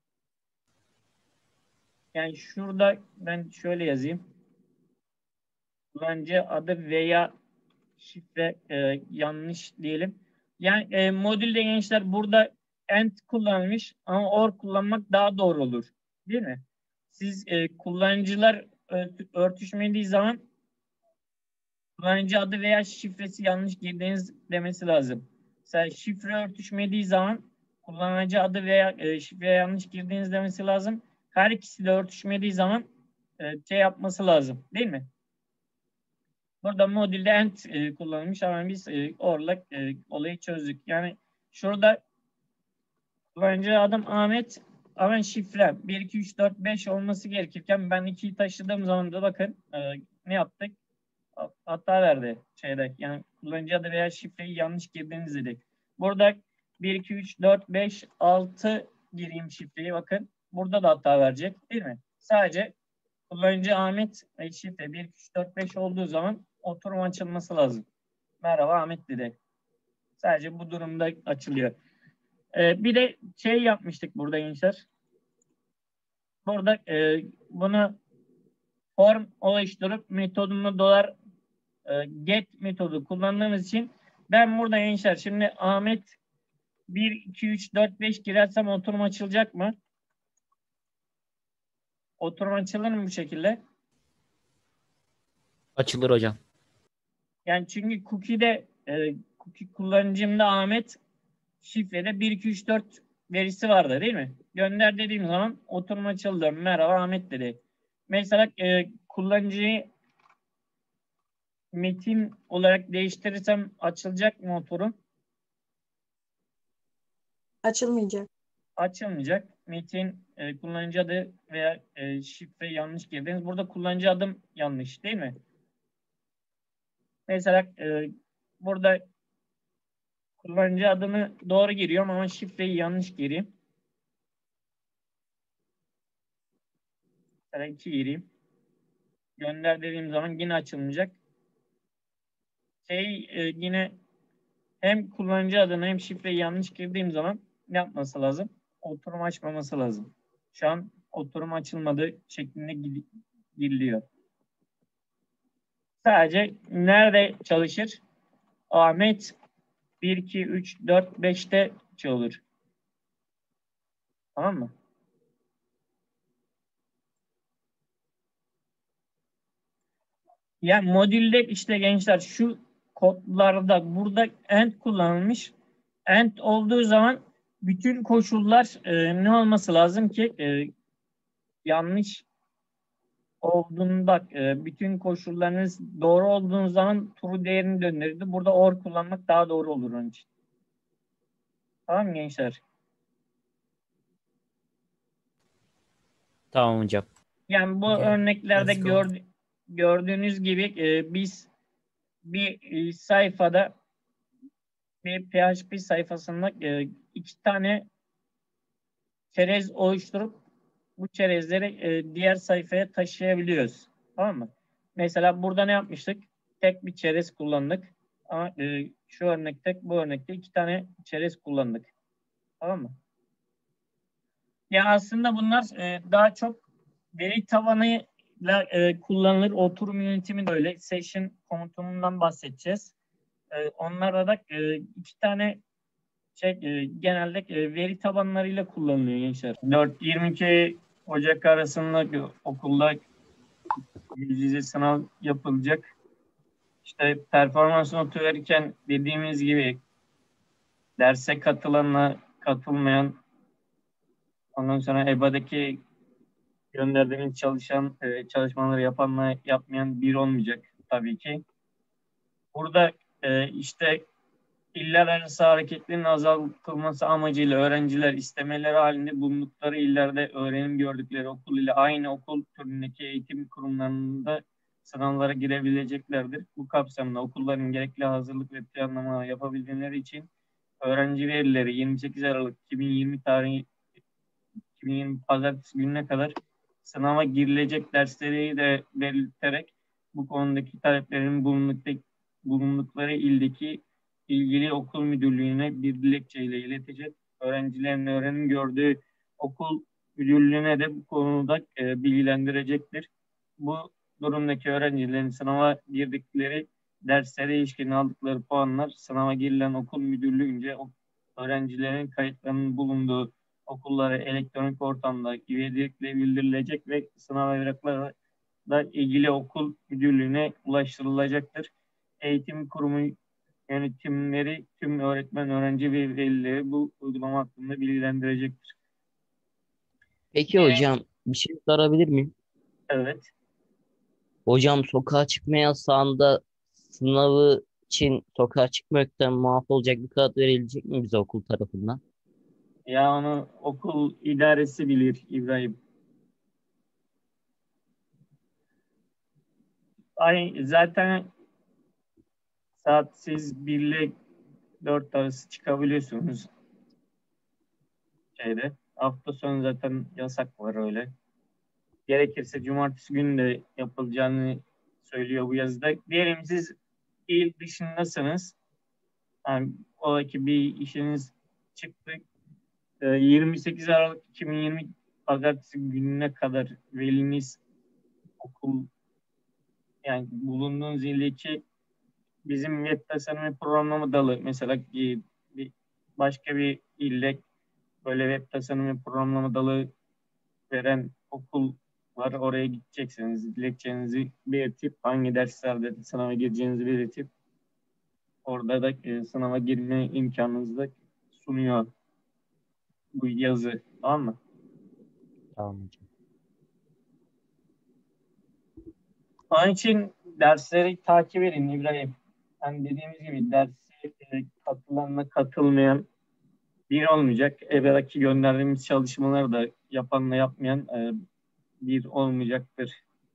Yani şurada ben şöyle yazayım. Kullanıcı adı veya şifre e, yanlış diyelim. Yani e, modülde gençler burada and kullanılmış ama or kullanmak daha doğru olur. Değil mi? Siz e, kullanıcılar örtüşmediği zaman kullanıcı adı veya şifresi yanlış girdiğiniz demesi lazım. Mesela şifre örtüşmediği zaman kullanıcı adı veya e, şifre yanlış girdiğiniz demesi lazım. Her ikisi de örtüşmediği zaman e, şey yapması lazım. Değil mi? Burada modülde and e, kullanılmış ama biz e, orla e, olayı çözdük. Yani şurada kullanıcı adım Ahmet ama şifre bir iki üç dört beş olması gerekirken ben ikiyi taşıdığım zaman da bakın e, ne yaptık? Hata verdi şeyde. Yani kullanıcı adı veya şifreyi yanlış girdiğiniz dedik. Burada bir iki üç dört beş altı gireyim şifreyi bakın. Burada da hata verecek değil mi? Sadece kullanıcı Ahmet ve şifre bir iki üç dört beş olduğu zaman oturum açılması lazım. Merhaba Ahmet dedi. Sadece bu durumda açılıyor. Ee, bir de şey yapmıştık burada gençler. Burada e, bunu form oluşturup metodunu dolar e, get metodu kullandığımız için ben burada gençler şimdi Ahmet bir, iki, üç, dört, beş girersem oturum açılacak mı? Oturum açılır mı bu şekilde? Açılır hocam. Yani çünkü cookie'de e, cookie kullanıcımda Ahmet şifrede bir, iki, üç, dört verisi vardı değil mi? Gönder dediğim zaman oturum açıldı. Merhaba Ahmet dedi. Mesela e, kullanıcıyı Metin olarak değiştirirsem açılacak mı oturum? Açılmayacak. Açılmayacak. Metin e, kullanıcı adı veya e, şifre yanlış girdiniz. Burada kullanıcı adım yanlış değil mi? Mesela e, burada kullanıcı adını doğru giriyorum ama şifreyi yanlış gireyim. Mesela iki gireyim. Gönder dediğim zaman yine açılmayacak. Şey e, yine hem kullanıcı adını hem şifreyi yanlış girdiğim zaman ne yapması lazım? Oturum açmaması lazım. Şu an oturum açılmadı şeklinde gid- giriliyor. Sadece nerede çalışır? Ahmet bir, iki, üç, dört, beşte olur. Tamam mı? Yani modülde işte gençler şu kodlarda burada end kullanılmış. End olduğu zaman bütün koşullar e, ne olması lazım ki e, yanlış olduğunda e, bütün koşullarınız doğru olduğunuz zaman true değerini döndürürdü. Burada or kullanmak daha doğru olur onun için. Tamam mı gençler? Tamam hocam. Yani bu Okay, örneklerde let's go. gör, gördüğünüz gibi e, biz bir e, sayfada bir P H P sayfasında e, iki tane çerez oluşturup bu çerezleri e, diğer sayfaya taşıyabiliyoruz. Tamam mı? Mesela burada ne yapmıştık? Tek bir çerez kullandık. Ama e, şu örnekte, bu örnekte iki tane çerez kullandık. Tamam mı? Ya aslında bunlar e, daha çok veri tabanıyla e, kullanılır. Oturum yönetimi de öyle. Session komutundan bahsedeceğiz. E, onlarda da e, iki tane şey e, genelde e, veri tabanlarıyla kullanılıyor gençler. dört yirmi iki Ocak arasında okulda yüz yüze sınav yapılacak. İşte performans notu verirken dediğimiz gibi derse katılanla katılmayan, ondan sonra E B A'daki gönderdiğimiz çalışan e, çalışmaları yapanla yapmayan bir olmayacak tabii ki. Burada e, işte İller arası hareketliliğin azaltılması amacıyla öğrenciler istemeleri halinde bulundukları illerde öğrenim gördükleri okul ile aynı okul türündeki eğitim kurumlarında sınavlara girebileceklerdir. Bu kapsamda okulların gerekli hazırlık ve planlama yapabilmeleri için öğrenci verileri yirmi sekiz Aralık iki bin yirmi tarihi iki bin yirmi Pazartesi gününe kadar sınava girilecek dersleri de belirterek bu konudaki taleplerin bulundukları, bulundukları ildeki ilgili okul müdürlüğüne bir dilekçeyle iletecek. Öğrencilerin öğrenim gördüğü okul müdürlüğüne de bu konuda e, bilgilendirecektir. Bu durumdaki öğrencilerin sınava girdikleri derslere ilişkin aldıkları puanlar sınava girilen okul müdürlüğünce öğrencilerin kayıtlarının bulunduğu okullara elektronik ortamda ivedilikle bildirilecek ve sınav evrakları da ilgili okul müdürlüğüne ulaştırılacaktır. Eğitim kurumu yönetimleri tüm öğretmen, öğrenci ve velileri bu uygulama hakkında bilgilendirecektir. Peki hocam bir şey sorabilir miyim? Evet. Hocam sokağa çıkma yasağında sınavı için sokağa çıkmaktan muaf olacak bir kağıt verilecek mi bize okul tarafından? Ya onu okul idaresi bilir İbrahim. Ay, zaten saat siz bir ile dört arası çıkabiliyorsunuz şeyde. Hafta sonu zaten yasak var öyle. Gerekirse cumartesi günü de yapılacağını söylüyor bu yazıda. Diyelim siz il dışındasınız. Yani o ki bir işiniz çıktı, e, yirmi sekiz Aralık iki bin yirmi Pazartesi gününe kadar veliniz okul yani bulunduğunuz ildeki bizim web tasarım ve programlama dalı mesela e, bir, başka bir ilde böyle web tasarım ve programlama dalı veren okul var. Oraya gideceksiniz. Dilekçenizi belirtip hangi derslerde sınava gireceğinizi belirtip orada da e, sınava girme imkanınızı da sunuyor bu yazı. Tamam mı? Tamam hocam. Onun için dersleri takip edin İbrahim. Hani dediğimiz gibi dersi e, katılanla katılmayan bir olmayacak. Evvelaki gönderdiğimiz çalışmaları da yapanla yapmayan e, bir olmayacaktır.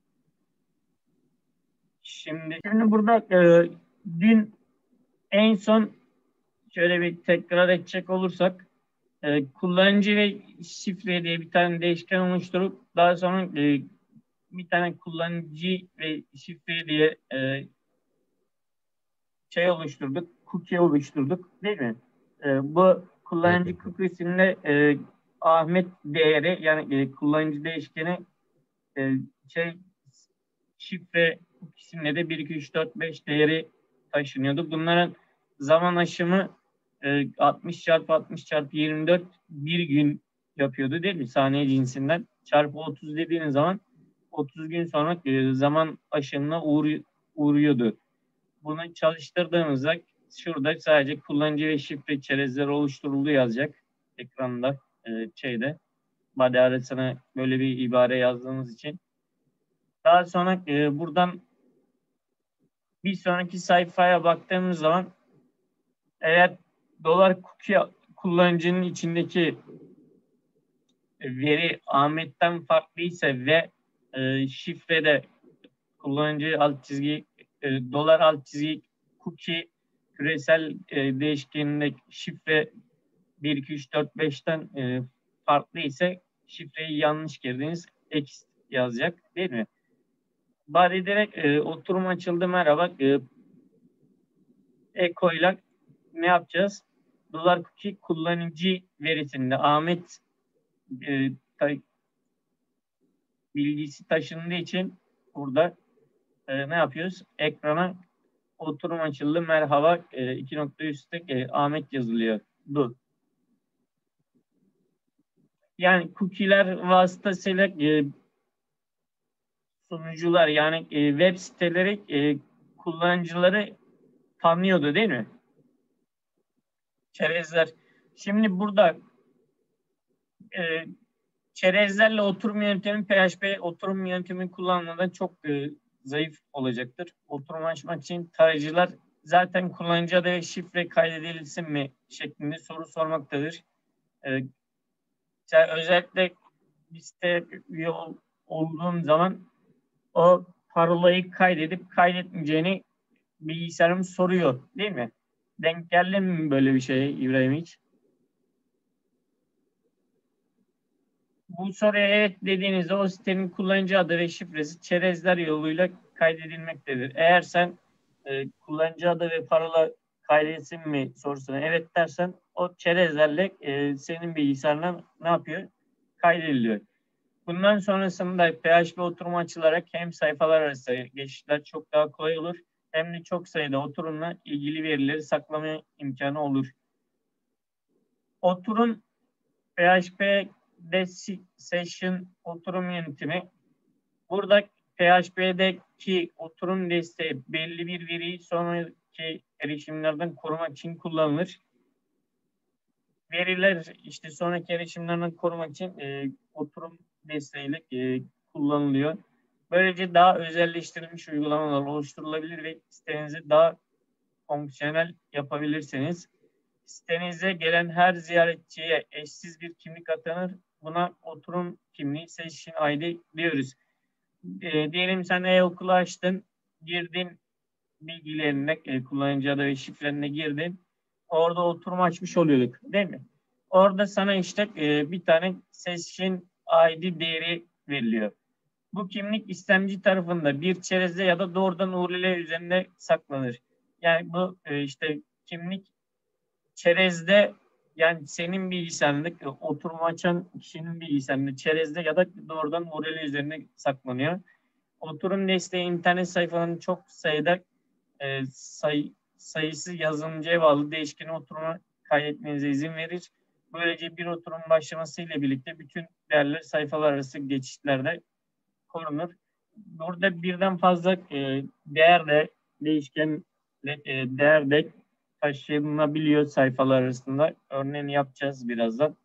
Şimdi, şimdi burada e, dün en son şöyle bir tekrar edecek olursak e, kullanıcı ve şifre diye bir tane değişken oluşturup daha sonra e, bir tane kullanıcı ve şifre diye e, şey oluşturduk, cookie oluşturduk değil mi? E, bu kullanıcı Evet. cookiesinde e, Ahmet değeri yani e, kullanıcı değişkeni e, şey şifre cookiesinde de bir, iki, üç, dört, beş değeri taşınıyordu. Bunların zaman aşımı e, altmış çarpı altmış çarpı yirmi dört bir gün yapıyordu değil mi? Saniye cinsinden. Çarpı otuz dediğiniz zaman otuz gün sonra e, zaman aşımına uğru, uğruyordu. Bunu çalıştırdığımızda şurada sadece kullanıcı ve şifre çerezleri oluşturuldu yazacak ekranda e, şeyde. Body arasına böyle bir ibare yazdığımız için. Daha sonra e, buradan bir sonraki sayfaya baktığımız zaman eğer dolar cookie kullanıcının içindeki veri Ahmet'ten farklıysa ve e, şifrede kullanıcı alt çizgi e, dolar alt çizgi cookie küresel e, değişkeninde şifre bir, iki, üç, dört, beşten e, farklı ise şifreyi yanlış girdiniz X yazacak değil mi? Bari direkt e, oturum açıldı merhaba e, Eko ile ne yapacağız? Dolar cookie kullanıcı verisinde Ahmet e, ta, bilgisi taşındığı için burada e, ne yapıyoruz? Ekrana oturum açıldı merhaba e, iki nokta üstte e, Ahmet yazılıyor. Bu. Yani cookie'ler vasıtasıyla e, sunucular yani e, web siteleri e, kullanıcıları tanıyordu değil mi? Çerezler. Şimdi burada e, çerezlerle oturum yöntemi P H P oturum yöntemi kullanmadan çok e, zayıf olacaktır. Oturum açmak için tarayıcılar zaten kullanıcı adı ve şifre kaydedilsin mi şeklinde soru sormaktadır. E, özellikle liste üye ol, olduğun zaman o parolayı kaydedip kaydetmeyeceğini bilgisayarımız soruyor değil mi? Denk geldi mi böyle bir şeye İbrahim hiç? Bu soruya evet dediğinizde o sitenin kullanıcı adı ve şifresi çerezler yoluyla kaydedilmektedir. Eğer sen e, kullanıcı adı ve parola kaydetsin mi sorusuna evet dersen o çerezlerle e, senin bilgisayarına ne yapıyor? Kaydediliyor. Bundan sonrasında P H P oturumu açılarak hem sayfalar arası geçişler çok daha kolay olur hem de çok sayıda oturumla ilgili verileri saklama imkanı olur. Oturum P H P'de session oturum yönetimi. Burada P H P'deki oturum desteği belli bir veriyi sonraki erişimlerden korumak için kullanılır. Veriler işte sonraki erişimlerden korumak için e, oturum desteğiyle e, kullanılıyor. Böylece daha özelleştirilmiş uygulamalar oluşturulabilir ve sitenizi daha fonksiyonel yapabilirsiniz. Sitenize gelen her ziyaretçiye eşsiz bir kimlik atanır. Buna oturum kimliği session I D diyoruz. E, diyelim sen e-okulu açtın, girdin bilgilerine, e, kullanıcı adı ve şifrenine girdin. Orada oturum açmış oluyorduk değil mi? Orada sana işte e, bir tane session I D değeri veriliyor. Bu kimlik istemci tarafında bir çerezde ya da doğrudan U R L üzerinde saklanır. Yani bu e, işte kimlik çerezde Yani senin bilgisayarında oturum açan kişinin bilgisayarında çerezde ya da doğrudan URL üzerine saklanıyor. Oturum desteği internet sayfalarının çok sayıda e, say, sayısı yazılımcıya bağlı değişkeni oturuma kaydetmenize izin verir. Böylece bir oturum başlamasıyla birlikte bütün değerler sayfalar arası geçişlerde korunur. Burada birden fazla e, değer de değişken e, değer de taşınabiliyor sayfalar arasında. Örneğini yapacağız birazdan.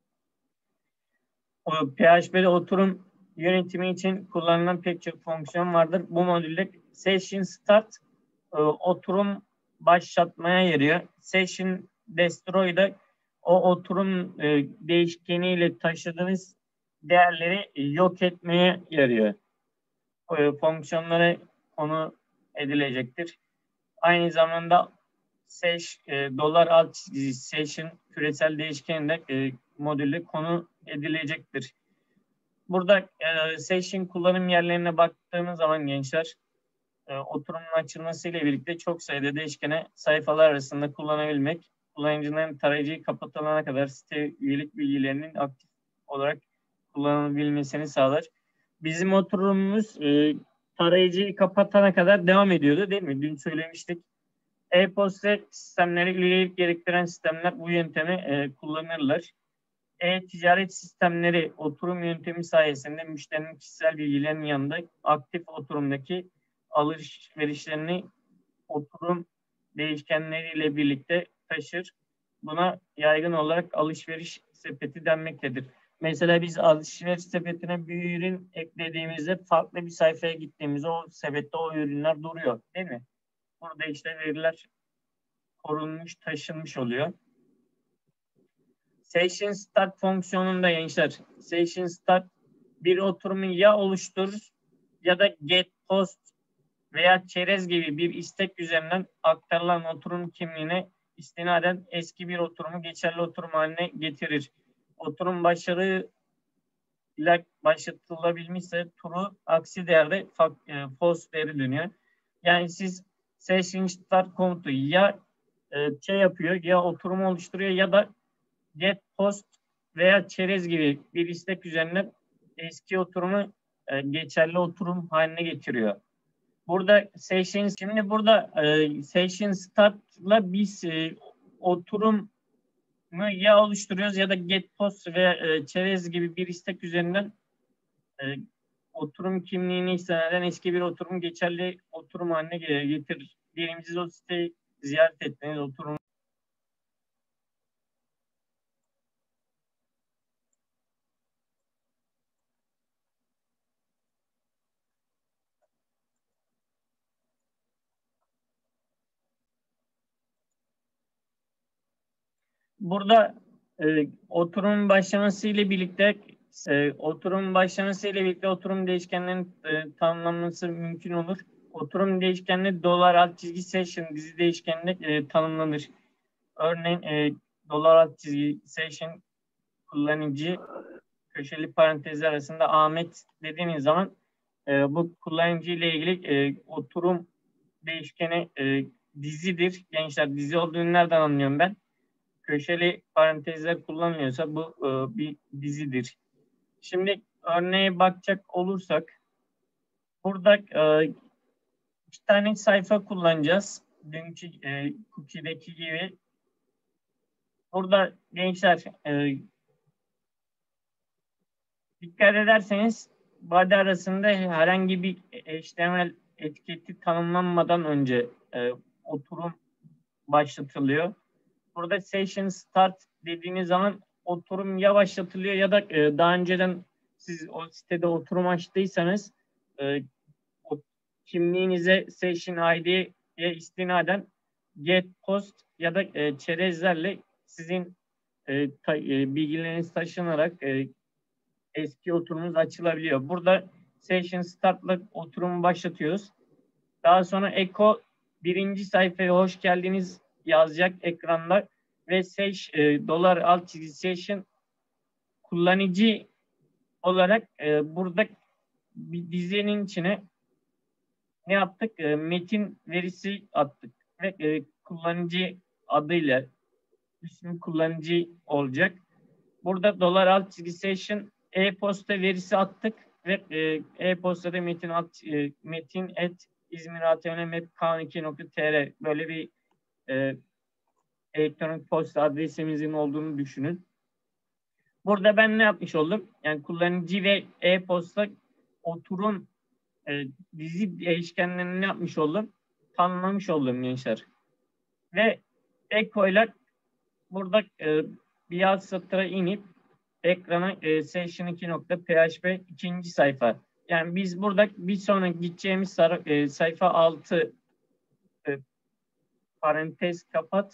O, P H P'de oturum yönetimi için kullanılan pek çok fonksiyon vardır. Bu modülde Session Start e, oturum başlatmaya yarıyor. Session Destroy'da o oturum e, değişkeniyle taşıdığınız değerleri yok etmeye yarıyor. E, fonksiyonlara konu edilecektir. Aynı zamanda seş, e, dolar alt çizgi session küresel değişkeninde e, modülde konu edilecektir. Burada e, session kullanım yerlerine baktığımız zaman gençler e, oturumun açılmasıyla birlikte çok sayıda değişkene sayfalar arasında kullanabilmek, kullanıcının tarayıcıyı kapatılana kadar site üyelik bilgilerinin aktif olarak kullanılabilmesini sağlar. Bizim oturumumuz e, tarayıcıyı kapatana kadar devam ediyordu değil mi? Dün söylemiştik. E-posta sistemleri üyelik gerektiren sistemler bu yöntemi e, kullanırlar. E-ticaret sistemleri oturum yöntemi sayesinde müşterinin kişisel bilgilerinin yanında aktif oturumdaki alışverişlerini oturum değişkenleriyle birlikte taşır. Buna yaygın olarak alışveriş sepeti denmektedir. Mesela biz alışveriş sepetine bir ürün eklediğimizde farklı bir sayfaya gittiğimizde o sepette o ürünler duruyor değil mi? Burada işte veriler korunmuş, taşınmış oluyor. Session Start fonksiyonunda gençler, Session Start bir oturumu ya oluşturur ya da get, post veya çerez gibi bir istek üzerinden aktarılan oturum kimliğine istinaden eski bir oturumu geçerli oturum haline getirir. Oturum başarıyla başlatılabilmişse true, aksi değerde false değeri dönüyor. Yani siz Session Start komutu ya e, şey yapıyor, ya oturumu oluşturuyor ya da get, post veya çerez gibi bir istek üzerinden eski oturumu e, geçerli oturum haline getiriyor. Burada session, şimdi burada e, session start'la biz e, oturumu ya oluşturuyoruz ya da get, post ve e, çerez gibi bir istek üzerinden e, oturum kimliğini istinaden eski bir oturum geçerli oturum haline getirir. Diyelim siz o siteyi ziyaret ettiniz, oturum burada e, oturumun başlaması ile birlikte e, oturumun başlaması ile birlikte oturum değişkenlerinin e, tanımlanması mümkün olur. Oturum değişkenleri dolar alt çizgi session dizi değişkeninde e, tanımlanır. Örneğin e, dolar alt çizgi session kullanıcı köşeli parantezler arasında Ahmet dediğiniz zaman e, bu kullanıcı ile ilgili e, oturum değişkeni e, dizidir. Gençler dizi olduğunu nereden anlıyorum ben? Köşeli parantezler kullanılıyorsa bu e, bir dizidir. Şimdi örneğe bakacak olursak burada e, iki tane sayfa kullanacağız. Dünkü e, cookie'deki gibi. Burada gençler e, dikkat ederseniz body arasında herhangi bir H T M L etiketi tanımlanmadan önce e, oturum başlatılıyor. Burada session start dediğiniz zaman oturum ya başlatılıyor ya da e, daha önceden siz o sitede oturum açtıysanız e, o kimliğinize session I D'ye istinaden get, post ya da e, çerezlerle sizin e, ta, e, bilgileriniz taşınarak e, eski oturumumuz açılabiliyor. Burada session start'la oturumu başlatıyoruz. Daha sonra echo birinci sayfaya hoş geldiniz yazacak ekranda ve seç e, dolar alt çizgi session kullanıcı olarak e, burada bir dizinin içine ne yaptık? E, metin verisi attık ve e, kullanıcı adıyla ismi kullanıcı olacak. Burada dolar alt çizgi session e-posta verisi attık ve e, e-postada metin alt e, metin et İzmir A T M Map K iki nokta T R böyle bir e, elektronik posta adresimizin olduğunu düşünün. Burada ben ne yapmış oldum? Yani kullanıcı ve e-posta oturum e, dizi değişkenlerini ne yapmış oldum? Tanımlamış oldum gençler. Ve ek olarak burada e, bir alt satıra inip ekrana e, session iki nokta P H P ikinci sayfa. Yani biz burada bir sonraki gideceğimiz sarı, e, sayfa altı e, parantez kapat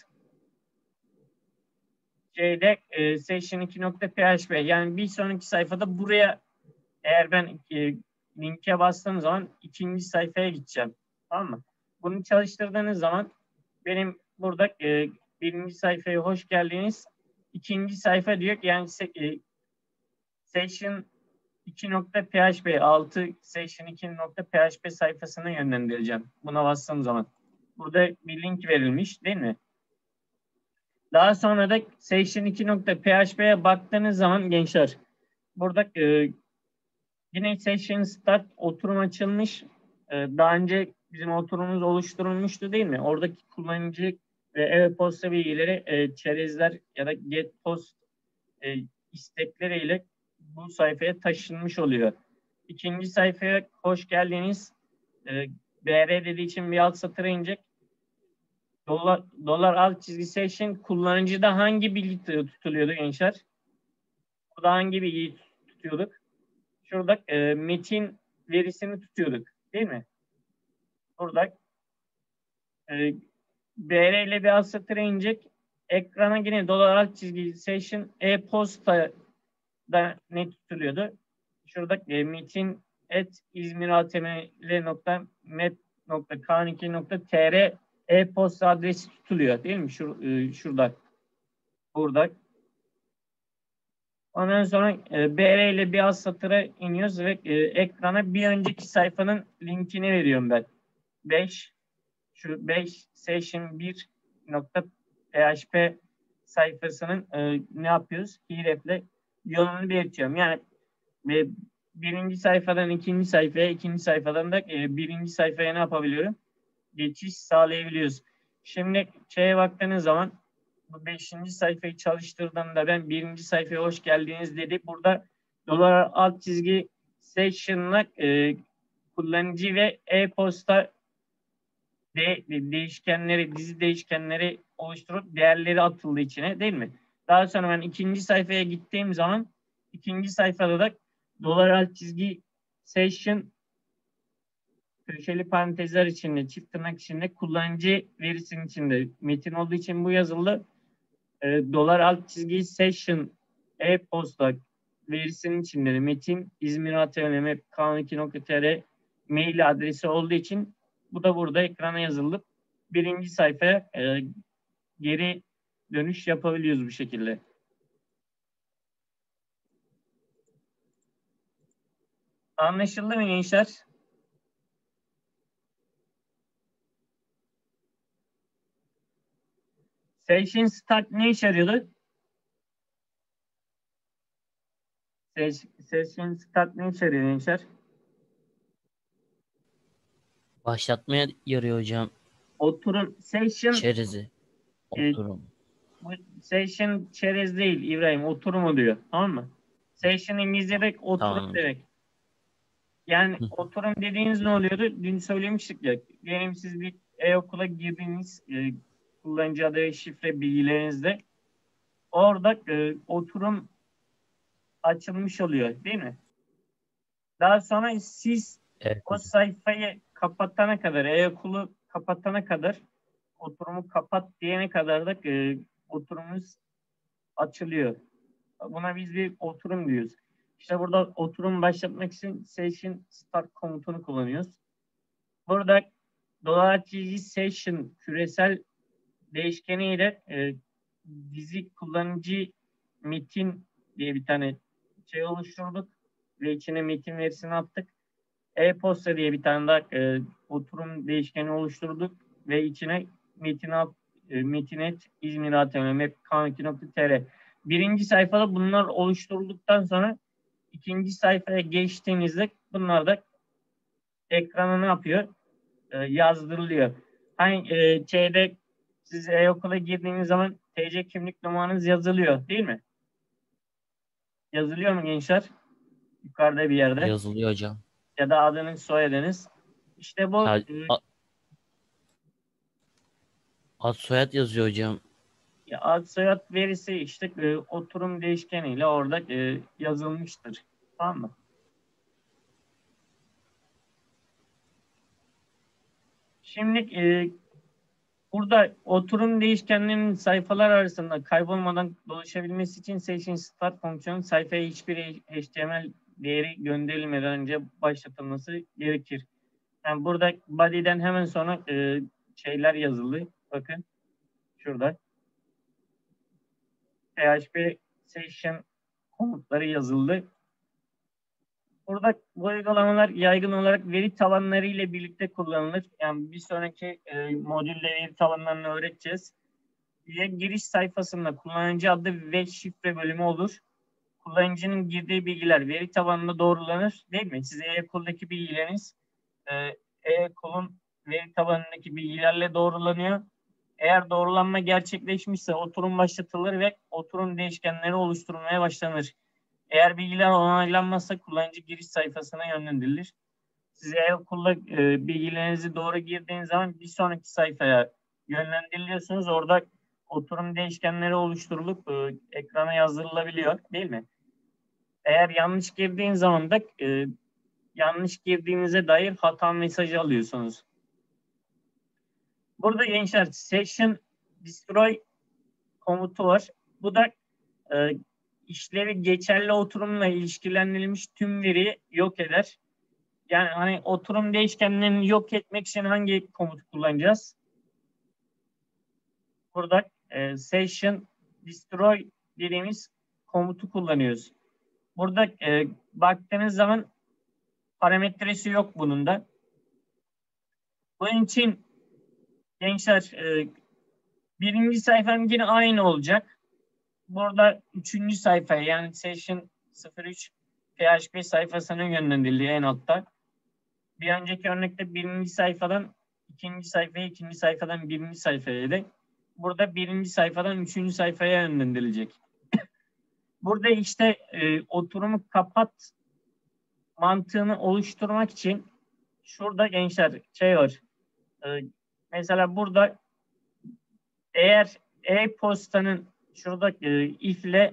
şeyde e, session iki nokta P H P. Yani bir sonraki sayfada buraya eğer ben e, linke bastığım zaman ikinci sayfaya gideceğim. Tamam mı? Bunu çalıştırdığınız zaman benim burada e, birinci sayfaya hoş geldiniz. İkinci sayfa diyor ki yani e, session iki nokta P H P altı session iki nokta P H P sayfasına yönlendireceğim. Buna bastığım zaman. Burada bir link verilmiş değil mi? Daha sonra da session iki nokta P H P'ye baktığınız zaman gençler burada e, yine session start oturum açılmış. E, daha önce bizim oturumumuz oluşturulmuştu değil mi? Oradaki kullanıcı ve e-posta bilgileri e, çerezler ya da get post e, istekleriyle bu sayfaya taşınmış oluyor. İkinci sayfaya hoş geldiniz. E, B R dediği için bir alt satıra inecek. Dolar, dolar alt çizgi session kullanıcıda hangi bilgi tutuluyordu gençler? Burada hangi bilgiyi tutuyorduk? Şurada e, metin verisini tutuyorduk. Değil mi? Burada e, B R ile bir alt satıra inecek. Ekrana yine dolar alt çizgi session e-posta da ne tutuluyordu? Şurada e, metin et İzmir A T M L nokta map nokta K iki nokta T R e-posta adresi tutuluyor değil mi? Şur, e, şurada. Burada. Ondan sonra e, B R ile bir alt satıra iniyoruz ve e, ekrana bir önceki sayfanın linkini veriyorum ben. beş şu beş session bir nokta P H P sayfasının e, ne yapıyoruz? Href'le yolunu belirtiyorum. Yani e, birinci sayfadan ikinci sayfaya, ikinci sayfadan da e, birinci sayfaya ne yapabiliyorum? Geçiş sağlayabiliyoruz. Şimdi şeye baktığınız zaman bu beşinci sayfayı çalıştırdığımda ben birinci sayfaya hoş geldiniz dedi. Burada dolar alt çizgi session'la e, kullanıcı ve e-posta de, değişkenleri, dizi değişkenleri oluşturup değerleri atıldı içine değil mi? Daha sonra ben ikinci sayfaya gittiğim zaman ikinci sayfada da dolar alt çizgi session köşeli parantezler içinde, çift tırnak içinde kullanıcı verisinin içinde metin olduğu için bu yazılı e, dolar alt çizgi session e-posta verisinin içinde metin İzmir A T M Map K iki nokta T R mail adresi olduğu için bu da burada ekrana yazılıp birinci sayfaya e, geri dönüş yapabiliyoruz bu şekilde. Anlaşıldı mı gençler? Session start ne işe yarıyordu? Session start ne işe yarıyor gençler? Başlatmaya yarıyor hocam. Oturum session Çerezi. e, Oturum. bu session çerez değil İbrahim, oturum oluyor. Tamam mı? Session İngilizce'de oturum Tamam. demek. Yani Hı. oturum dediğiniz ne oluyordu? Dün söylemiştik ya. Diyelim siz bir e-okula girdiğiniz e, kullanıcı adı ve şifre bilgilerinizde orada e, oturum açılmış oluyor değil mi? Daha sonra siz Evet. o sayfayı kapatana kadar, e-okulu kapatana kadar oturumu kapat diyene kadar da e, oturumumuz açılıyor. Buna biz bir oturum diyoruz. İşte burada oturum başlatmak için session start komutunu kullanıyoruz. Burada dolar çizgi session küresel değişkeniyle e, dizi kullanıcı metin diye bir tane şey oluşturduk ve içine metin verisini attık. E-posta diye bir tane daha e, oturum değişkeni oluşturduk ve içine metin at, e, Metinet, İzmir A T M, Map, Kanki nokta T R. Birinci sayfada bunlar oluşturulduktan sonra ikinci sayfaya geçtiğinizde bunlar da ekrana ne yapıyor? E, yazdırılıyor. Hani e, şeyde siz e-okula girdiğiniz zaman T C kimlik numaranız yazılıyor değil mi? Yazılıyor mu gençler? Yukarıda bir yerde. Yazılıyor hocam. Ya da adınız, soyadınız. İşte bu Ha, e, a- ad soyad yazıyor hocam. ya ad soyad verisi işte e, oturum değişkeniyle orada e, yazılmıştır. Tamam mı? Şimdi e, burada oturum değişkenlerinin sayfalar arasında kaybolmadan dolaşabilmesi için session start fonksiyonu sayfaya hiçbir H T M L değeri gönderilmeden önce başlatılması gerekir. Yani burada body'den hemen sonra e, şeyler yazılı. Bakın şurada. P H P session komutları yazıldı. Burada bu uygulamalar yaygın olarak veri tabanları ile birlikte kullanılır. Yani bir sonraki e, modülde veri tabanlarını öğreteceğiz. Üye giriş sayfasında kullanıcı adı ve şifre bölümü olur. Kullanıcının girdiği bilgiler veri tabanında doğrulanır, değil mi? Size e-okuldaki bilgileriniz e, e-okulun veri tabanındaki bilgilerle doğrulanıyor. Eğer doğrulanma gerçekleşmişse oturum başlatılır ve oturum değişkenleri oluşturulmaya başlanır. Eğer bilgiler onaylanmazsa kullanıcı giriş sayfasına yönlendirilir. Siz e-okulda e, bilgilerinizi doğru girdiğiniz zaman bir sonraki sayfaya yönlendiriliyorsunuz. Orada oturum değişkenleri oluşturulup e, ekrana yazdırılabiliyor, değil mi? Eğer yanlış girdiğin zaman da e, yanlış girdiğinize dair hata mesajı alıyorsunuz. Burada gençler session destroy komutu var. Bu da e, işlevi geçerli oturumla ilişkilendirilmiş tüm veriyi yok eder. Yani hani oturum değişkenlerini yok etmek için hangi komutu kullanacağız? Burada e, session destroy dediğimiz komutu kullanıyoruz. Burada e, baktığınız zaman parametresi yok bunun da. Bunun için gençler e, birinci sayfam yine aynı olacak. Burada üçüncü sayfaya yani session sıfır üç P H P sayfasına yönlendiriliyor en altta. Bir önceki örnekte birinci sayfadan ikinci sayfaya, ikinci sayfadan birinci sayfaya. Burada birinci sayfadan üçüncü sayfaya yönlendirilecek. Burada işte e, oturumu kapat mantığını oluşturmak için şurada gençler şey var. E, mesela burada eğer e-postanın şurada e, if ile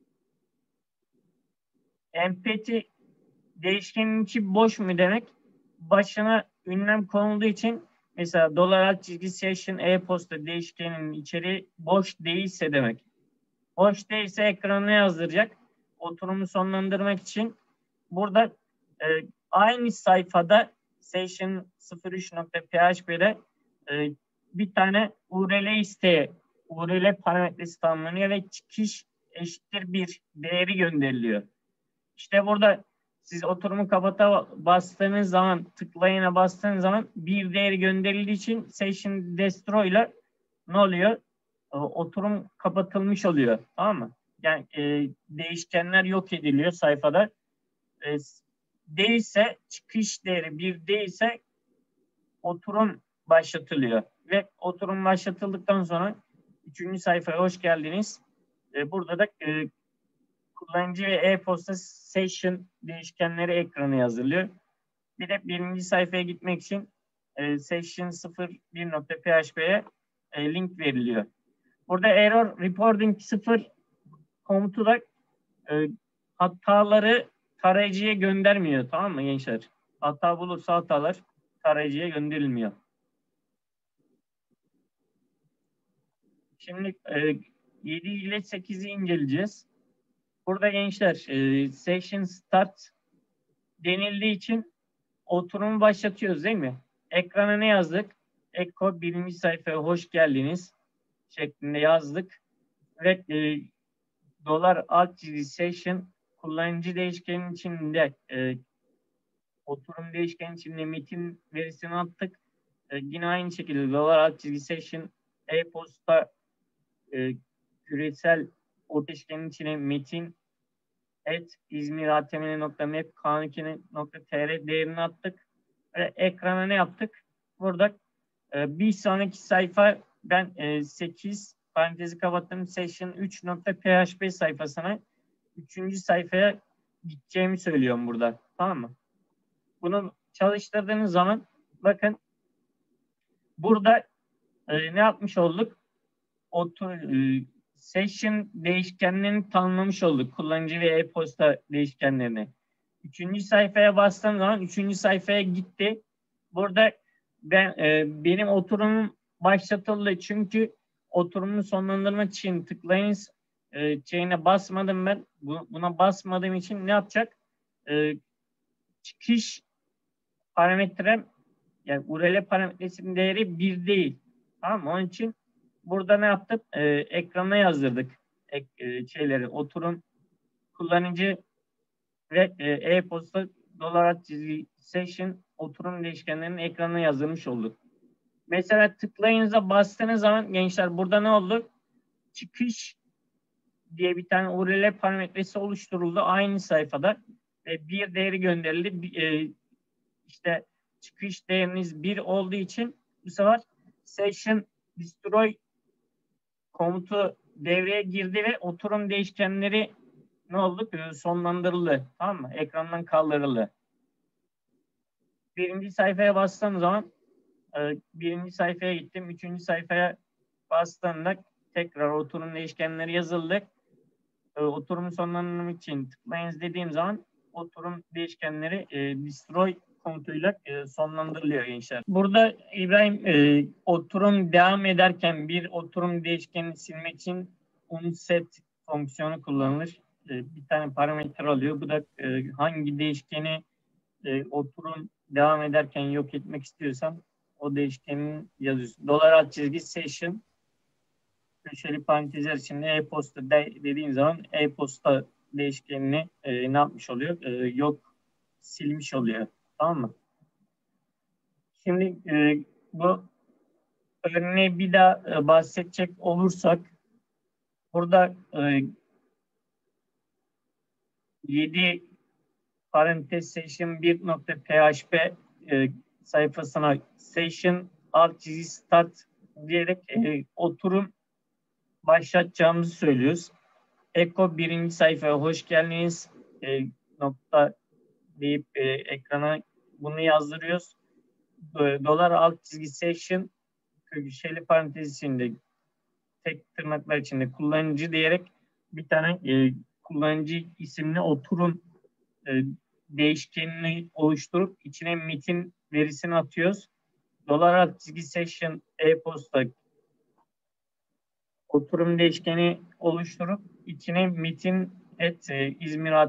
empty değişkenin içi boş mu demek? Başına ünlem konulduğu için mesela dolar alt çizgi session e-posta değişkenin içeriği boş değilse demek. Boş değilse ekranına yazdıracak. Oturumu sonlandırmak için burada e, aynı sayfada session sıfır üç nokta P H P'de e, bir tane U R L isteği, U R L parametresi tanımlanıyor ve çıkış eşittir bir değeri gönderiliyor. İşte burada siz oturumu kapata bastığınız zaman, tıklayına bastığınız zaman bir değeri gönderildiği için session destroy ile ne oluyor? Oturum kapatılmış oluyor. Tamam mı? Yani e, değişkenler yok ediliyor sayfada. E, değilse çıkış değeri bir değilse oturum başlatılıyor. Ve oturum başlatıldıktan sonra üçüncü sayfaya hoş geldiniz. E, burada da e, kullanıcı ve e-posta session değişkenleri ekranı yazılıyor. Bir de birinci sayfaya gitmek için e, session sıfır bir nokta P H P'ye e, link veriliyor. Burada error reporting sıfır komutu da e, hataları tarayıcıya göndermiyor. Tamam mı gençler? Hata bulursa hatalar tarayıcıya gönderilmiyor. Şimdi e, yedi ile sekizi inceleyeceğiz. Burada gençler e, session start denildiği için oturumu başlatıyoruz değil mi? Ekrana ne yazdık? Eko birinci sayfaya hoş geldiniz şeklinde yazdık. Ve e, dolar alt çizgi session kullanıcı değişkenin içinde e, oturum değişkenin içinde metin verisini attık. E, yine aynı şekilde dolar alt çizgi session e-posta e, küresel oteşkenin içine metin et izmiratemini.map kanukini.tr değerini attık. Ve ekrana ne yaptık? Burada e, bir sonraki sayfa ben e, sekiz parantezi kapattım session üç.php sayfasına üçüncü sayfaya gideceğimi söylüyorum burada. Tamam mı? Bunu çalıştırdığınız zaman bakın burada e, ne yapmış olduk? Otur, e, session değişkenlerini tanımlamış olduk. Kullanıcı ve e-posta değişkenlerini. Üçüncü sayfaya bastığım zaman üçüncü sayfaya gitti. Burada ben e, benim oturumum başlatıldı. Çünkü oturumu sonlandırmak için tıklayınız e, şeyine basmadım ben. Bu, buna basmadığım için ne yapacak? E, çıkış parametrem yani U R L parametresinin değeri bir değil. Tamam mı? Onun için burada ne yaptık? Ee, ekrana yazdırdık ek, e, şeyleri. Oturum kullanıcı ve e, e-posta dolar çizgi session oturum değişkenlerini ekrana yazdırmış olduk. Mesela tıklayınıza bastığınız zaman gençler burada ne oldu? Çıkış diye bir tane U R L parametresi oluşturuldu aynı sayfada. E, bir değeri gönderildi. E, işte çıkış değeriniz bir olduğu için bu sefer session destroy komutu devreye girdi ve oturum değişkenleri ne oldu? Sonlandırıldı. Tamam mı? Ekrandan kaldırıldı. Birinci sayfaya bastığım zaman birinci sayfaya gittim. Üçüncü sayfaya bastığımda tekrar oturum değişkenleri yazıldı. Oturumu sonlandırmak için tıklayınız dediğim zaman oturum değişkenleri destroy komutuyla e, sonlandırılıyor gençler. Burada İbrahim e, oturum devam ederken bir oturum değişkenini silmek için unset fonksiyonu kullanılır. E, bir tane parametre alıyor. Bu da e, hangi değişkeni e, oturum devam ederken yok etmek istiyorsam o değişkenin yazıyorsun. Dolar alt çizgi session köşeli parantezler içinde e-posta de, dediğin zaman e-posta değişkenini e, ne yapmış oluyor? E, yok silmiş oluyor. Tamam mı? Şimdi e, bu örneği bir daha e, bahsedecek olursak burada e, yedi parantez session bir.php e, sayfasına session alt çizgi start diyerek e, oturum başlatacağımızı söylüyoruz. Eko birinci sayfaya hoş geldiniz e, nokta deyip e, ekrana bunu yazdırıyoruz. Dolar alt çizgi session köşeli parantez içinde tek tırnaklar içinde kullanıcı diyerek bir tane e, kullanıcı isimli oturum e, değişkenini oluşturup içine metin verisini atıyoruz. Dolar alt çizgi session e-posta oturum değişkeni oluşturup içine metin et e,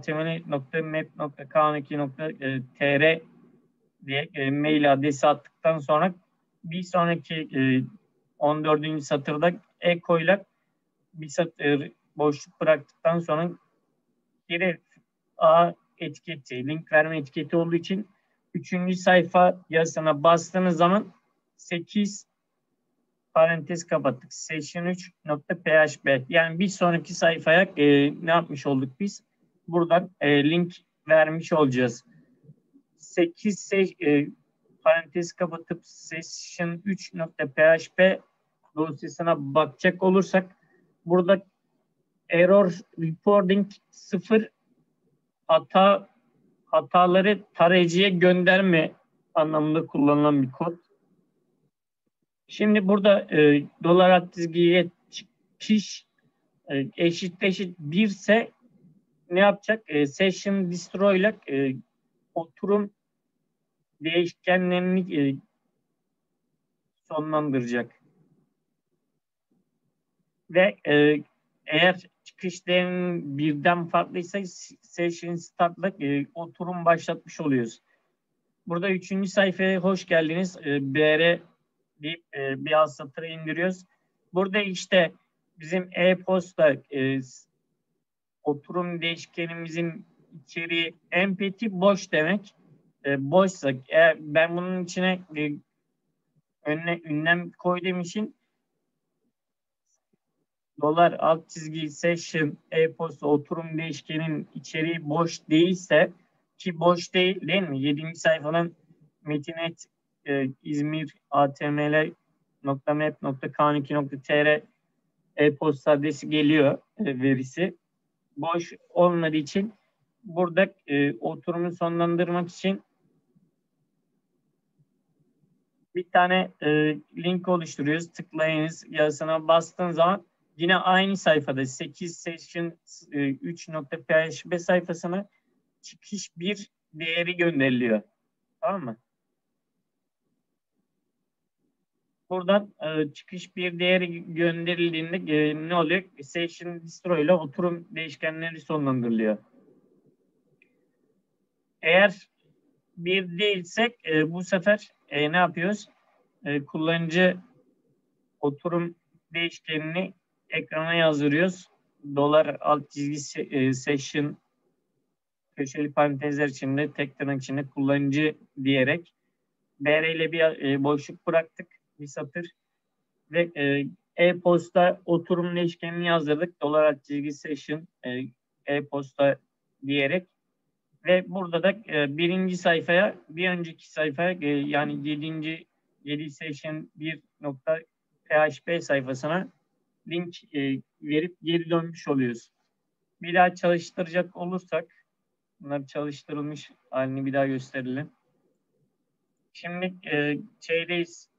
izmiratemini.map.k12.tr diye e, mail adresi attıktan sonra bir sonraki e, on dördüncü satırda eko ile bir satır boşluk bıraktıktan sonra geri A etiketi, link verme etiketi olduğu için üçüncü sayfa yazısına bastığınız zaman sekiz parantez kapattık. Session üç.php. Yani bir sonraki sayfaya e, ne yapmış olduk biz? Buradan e, link vermiş olacağız. sekiz e, parantez kapatıp session üç.php dosyasına bakacak olursak burada error reporting sıfır hata hataları tarayıcıya gönderme anlamında kullanılan bir kod. Şimdi burada e, dolar alt çizgiye çıkış e, eşit eşit bir ise ne yapacak? E, session destroy ile e, oturum değişkenlerini e, sonlandıracak. Ve e, eğer çıkış değerinin birden farklıysa session start'la e, oturum başlatmış oluyoruz. Burada üçüncü sayfaya hoş geldiniz. E, B R deyip e, bir alt satırı indiriyoruz. Burada işte bizim e-posta e, oturum değişkenimizin içeriği empty boş demek. E, boşsa eğer ben bunun içine e, önüne ünlem koyduğum için dolar alt çizgi session e-posta oturum değişkenin içeriği boş değilse, ki boş değil değil mi? yedinci sayfanın metinet e, İzmir atml.map.k on iki nokta tr e-posta adresi geliyor, e, verisi. Boş olmadığı için burada e, oturumu sonlandırmak için bir tane e, link oluşturuyoruz. Tıklayınız yazısına bastığın zaman yine aynı sayfada sekiz session e, üç nokta php sayfasına çıkış bir değeri gönderiliyor. Tamam mı? Buradan e, çıkış bir değeri gönderildiğinde e, ne oluyor? Session distro ile oturum değişkenleri sonlandırılıyor. Eğer bir değilsek e, bu sefer e, ne yapıyoruz? E, kullanıcı oturum değişkenini ekrana yazdırıyoruz. Dolar alt çizgi e, session köşeli parantezler içinde tek tırnak içinde kullanıcı diyerek B R ile bir e, boşluk bıraktık, bir satır ve e, e-posta oturum değişkenini yazdırdık. Dolar alt çizgi session e, e-posta diyerek ve burada da e, birinci sayfaya bir önceki sayfaya e, yani yedinci yedi session bir nokta php sayfasına link e, verip geri dönmüş oluyoruz. Bir daha çalıştıracak olursak bunlar çalıştırılmış halini bir daha gösterelim. Şimdi e, şeydeyiz.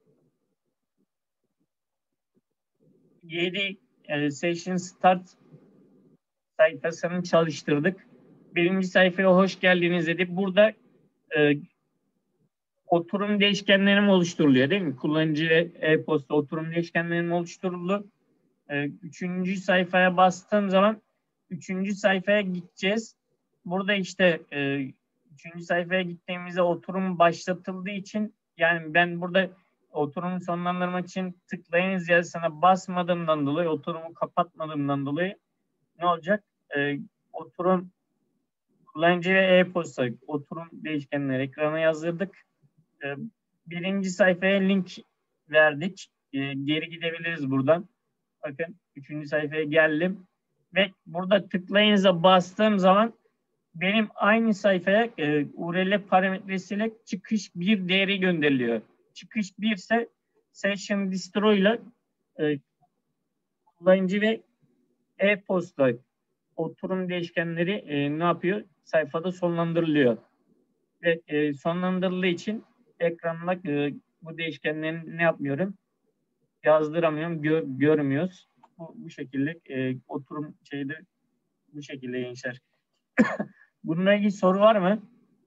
yedi e, session start sayfasını çalıştırdık. Birinci sayfaya hoş geldiniz dedi. Burada e, oturum değişkenlerim oluşturuluyor değil mi? Kullanıcı e-posta oturum değişkenlerim oluşturuldu. E, üçüncü sayfaya bastığım zaman üçüncü sayfaya gideceğiz. Burada işte e, üçüncü sayfaya gittiğimizde oturum başlatıldığı için yani ben burada oturumu sonlandırmak için tıklayınız yazısına basmadığımdan dolayı oturumu kapatmadığımdan dolayı ne olacak? E, oturum kullanıcı ve e-posta oturum değişkenleri ekrana yazdırdık. E, birinci sayfaya link verdik. E, geri gidebiliriz buradan. Bakın üçüncü sayfaya geldim. Ve burada tıklayınca bastığım zaman benim aynı sayfaya e, U R L parametresiyle çıkış bir değeri gönderiliyor. Çıkış bir ise session distro ile e, kullanıcı ve e-posta oturum değişkenleri e, ne yapıyor? Sayfada sonlandırılıyor. Ve e, sonlandırıldığı için ekranda e, bu değişkenlerin ne yapmıyorum? Yazdıramıyorum, gör, görmüyoruz. Bu, bu şekilde e, oturum şeyde bu şekilde gençler. Bununla ilgili soru var mı?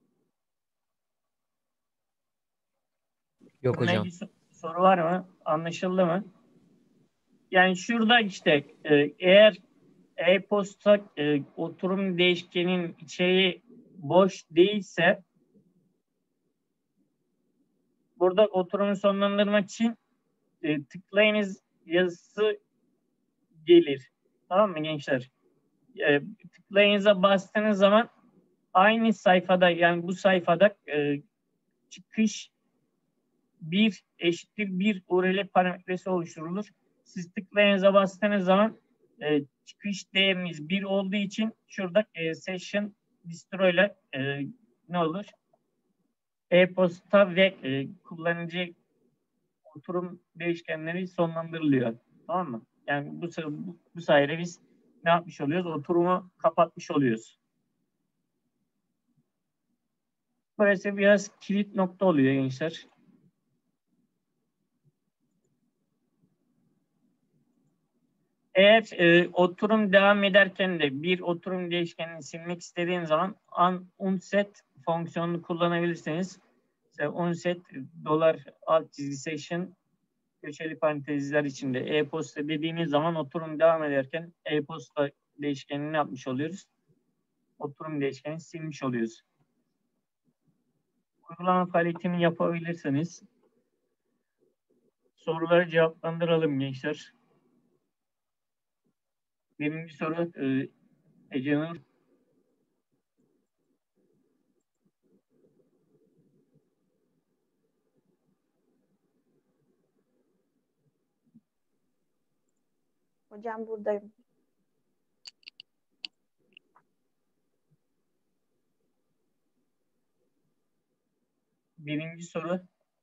Yok Bununla hocam. ilgili so- soru var mı? Anlaşıldı mı? Yani şurada işte e, eğer e-posta e, oturum değişkenin içeriği boş değilse burada oturumu sonlandırmak için e, tıklayınız yazısı gelir. Tamam mı gençler? E, tıklayınıza bastığınız zaman aynı sayfada yani bu sayfada e, çıkış bir eşittir bir U R L parametresi oluşturulur. Siz tıklayınıza bastığınız zaman e, çıkış değerimiz bir olduğu için şurada e, session distro ile e, ne olur? E-posta ve e, kullanıcı oturum değişkenleri sonlandırılıyor. Tamam mı? Yani bu, bu, bu sayede biz ne yapmış oluyoruz? Oturumu kapatmış oluyoruz. Burası biraz kilit nokta oluyor gençler. Eğer e, oturum devam ederken de bir oturum değişkenini silmek istediğin zaman un, unset fonksiyonunu kullanabilirsiniz. İşte unset dolar alt çizgi session köşeli parantezler içinde e-posta dediğimiz zaman oturum devam ederken e-posta değişkenini yapmış oluyoruz? Oturum değişkenini silmiş oluyoruz. Uygulama faaliyetini yapabilirseniz soruları cevaplandıralım gençler. Birinci soru e, Ece'nin Hocam buradayım. Birinci soru.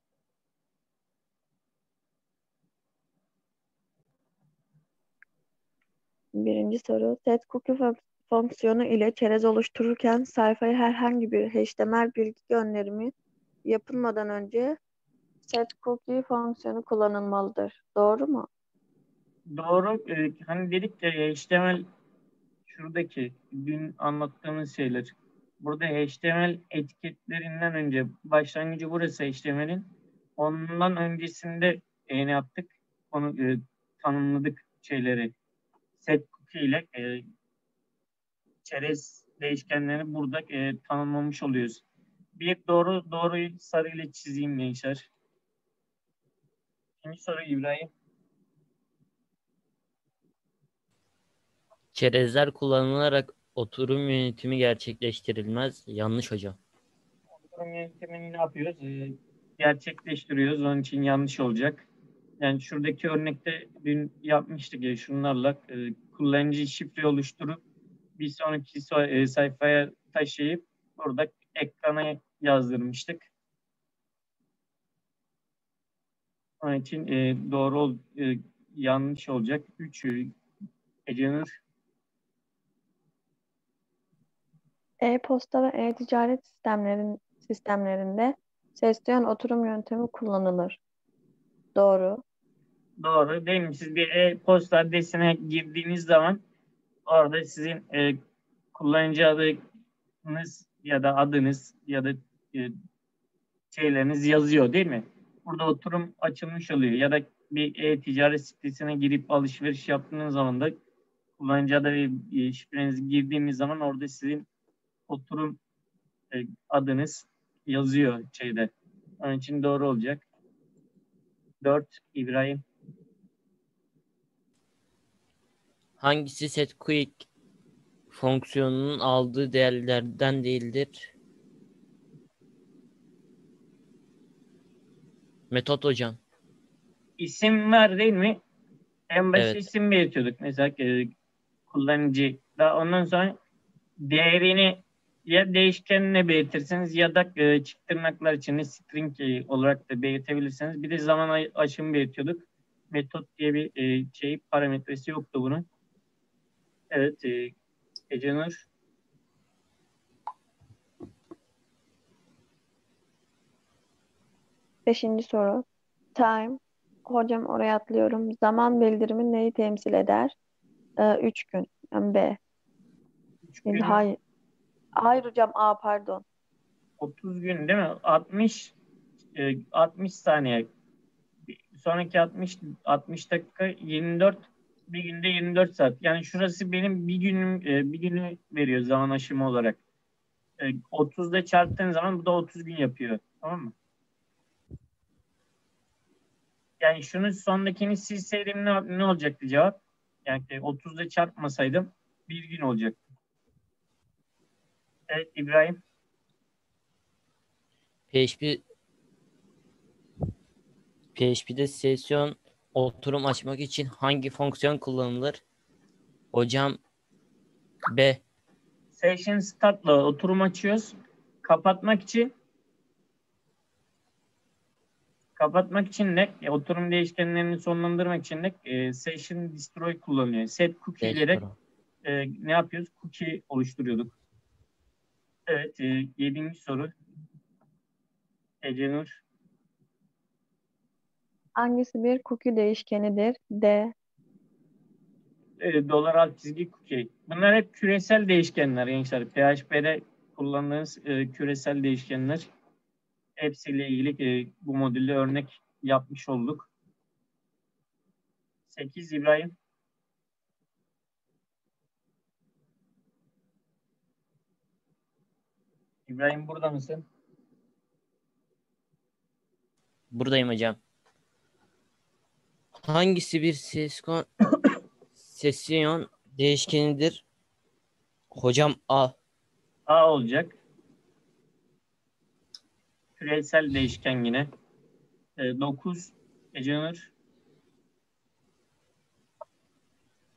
Birinci soru. Set cookie fon- fonksiyonu ile çerez oluştururken sayfaya herhangi bir H T M L bilgi gönderimi yapılmadan önce set cookie fonksiyonu kullanılmalıdır. Doğru mu? Doğru. Ee, hani dedik ya H T M L şuradaki dün anlattığımız şeyler. Burada H T M L etiketlerinden önce başlangıcı burası H T M L'in. Ondan öncesinde e, ne yaptık? Onu e, tanımladık şeyleri. Set cookie ile e, çerez değişkenlerini burada e, tanımlamış oluyoruz. Bir doğru doğruyu sarıyla çizeyim gençler. İkinci soru İbrahim. Çerezler kullanılarak oturum yönetimi gerçekleştirilmez. Yanlış hocam. Oturum yönetimini ne yapıyoruz? Ee, gerçekleştiriyoruz. Onun için yanlış olacak. Yani şuradaki örnekte dün yapmıştık ya şunlarla e, kullanıcı şifre oluşturup bir sonraki so- e, sayfaya taşıyıp burada ekrana yazdırmıştık. Onun için e, doğru ol, e, yanlış olacak. Üç Ecenur. E-posta ve e-ticaret sistemlerin sistemlerinde sesyon oturum yöntemi kullanılır. Doğru. Doğru değil mi? Siz bir e-posta adresine girdiğiniz zaman orada sizin e, kullanıcı adınız ya da adınız ya da e, şeyleriniz yazıyor değil mi? Burada oturum açılmış oluyor ya da bir e-ticaret sitesine girip alışveriş yaptığınız zaman da kullanıcı adı ve e, şifrenizi girdiğiniz zaman orada sizin oturum e, adınız yazıyor şeyde. Onun için doğru olacak. Dört İbrahim. Hangisi setQuick fonksiyonunun aldığı değerlerden değildir? Metot hocam. İsim var değil mi? En başta Evet. isim belirtiyorduk. Mesela e, kullanıcı. Daha ondan sonra değerini ya değişkenine belirtirsiniz ya da e, çift tırnaklar içinde string e, olarak da belirtebilirsiniz. Bir de zaman ay- aşımı belirtiyorduk. Metot diye bir e, şey parametresi yoktu bunun. Evet, e, Ecenur. Beşinci soru. Time. Hocam oraya atlıyorum. Zaman bildirimi neyi temsil eder? Ee, üç gün. Yani B. üç Şimdi gün, hayır. Hayır hocam A pardon. otuz gün değil mi? altmış e, altmış saniye. Sonraki altmış altmış dakika yirmi dört, bir günde yirmi dört saat. Yani şurası benim bir günüm e, bir günü veriyor zaman aşımı olarak. E, otuzda çarptığın zaman bu da otuz gün yapıyor. Tamam mı? Yani şunu sondakini silseydim ne, ne olacaktı cevap? Yani otuzda çarpmasaydım bir gün olacaktı. Evet İbrahim. P H P P H P'de sesyon oturum açmak için hangi fonksiyon kullanılır? Hocam B. Session start'la oturum açıyoruz. Kapatmak için kapatmak için de e, oturum değişkenlerini sonlandırmak için de e, session destroy kullanıyor. Set cookie ile de Desktop. e, ne yapıyoruz? Cookie oluşturuyorduk. Evet, e, yedinci soru. Ecenur. Hangisi bir cookie değişkenidir? D. E, dolar alt çizgi cookie. Bunlar hep küresel değişkenler gençler. P H P'de kullandığınız e, küresel değişkenler. Hepsiyle ilgili e, bu modülde örnek yapmış olduk. sekiz İbrahim. İbrahim burada mısın? Buradayım hocam. Hangisi bir sesyon sesyon değişkenidir? Hocam A. A olacak. Küresel değişken yine. E, dokuz Ecenur.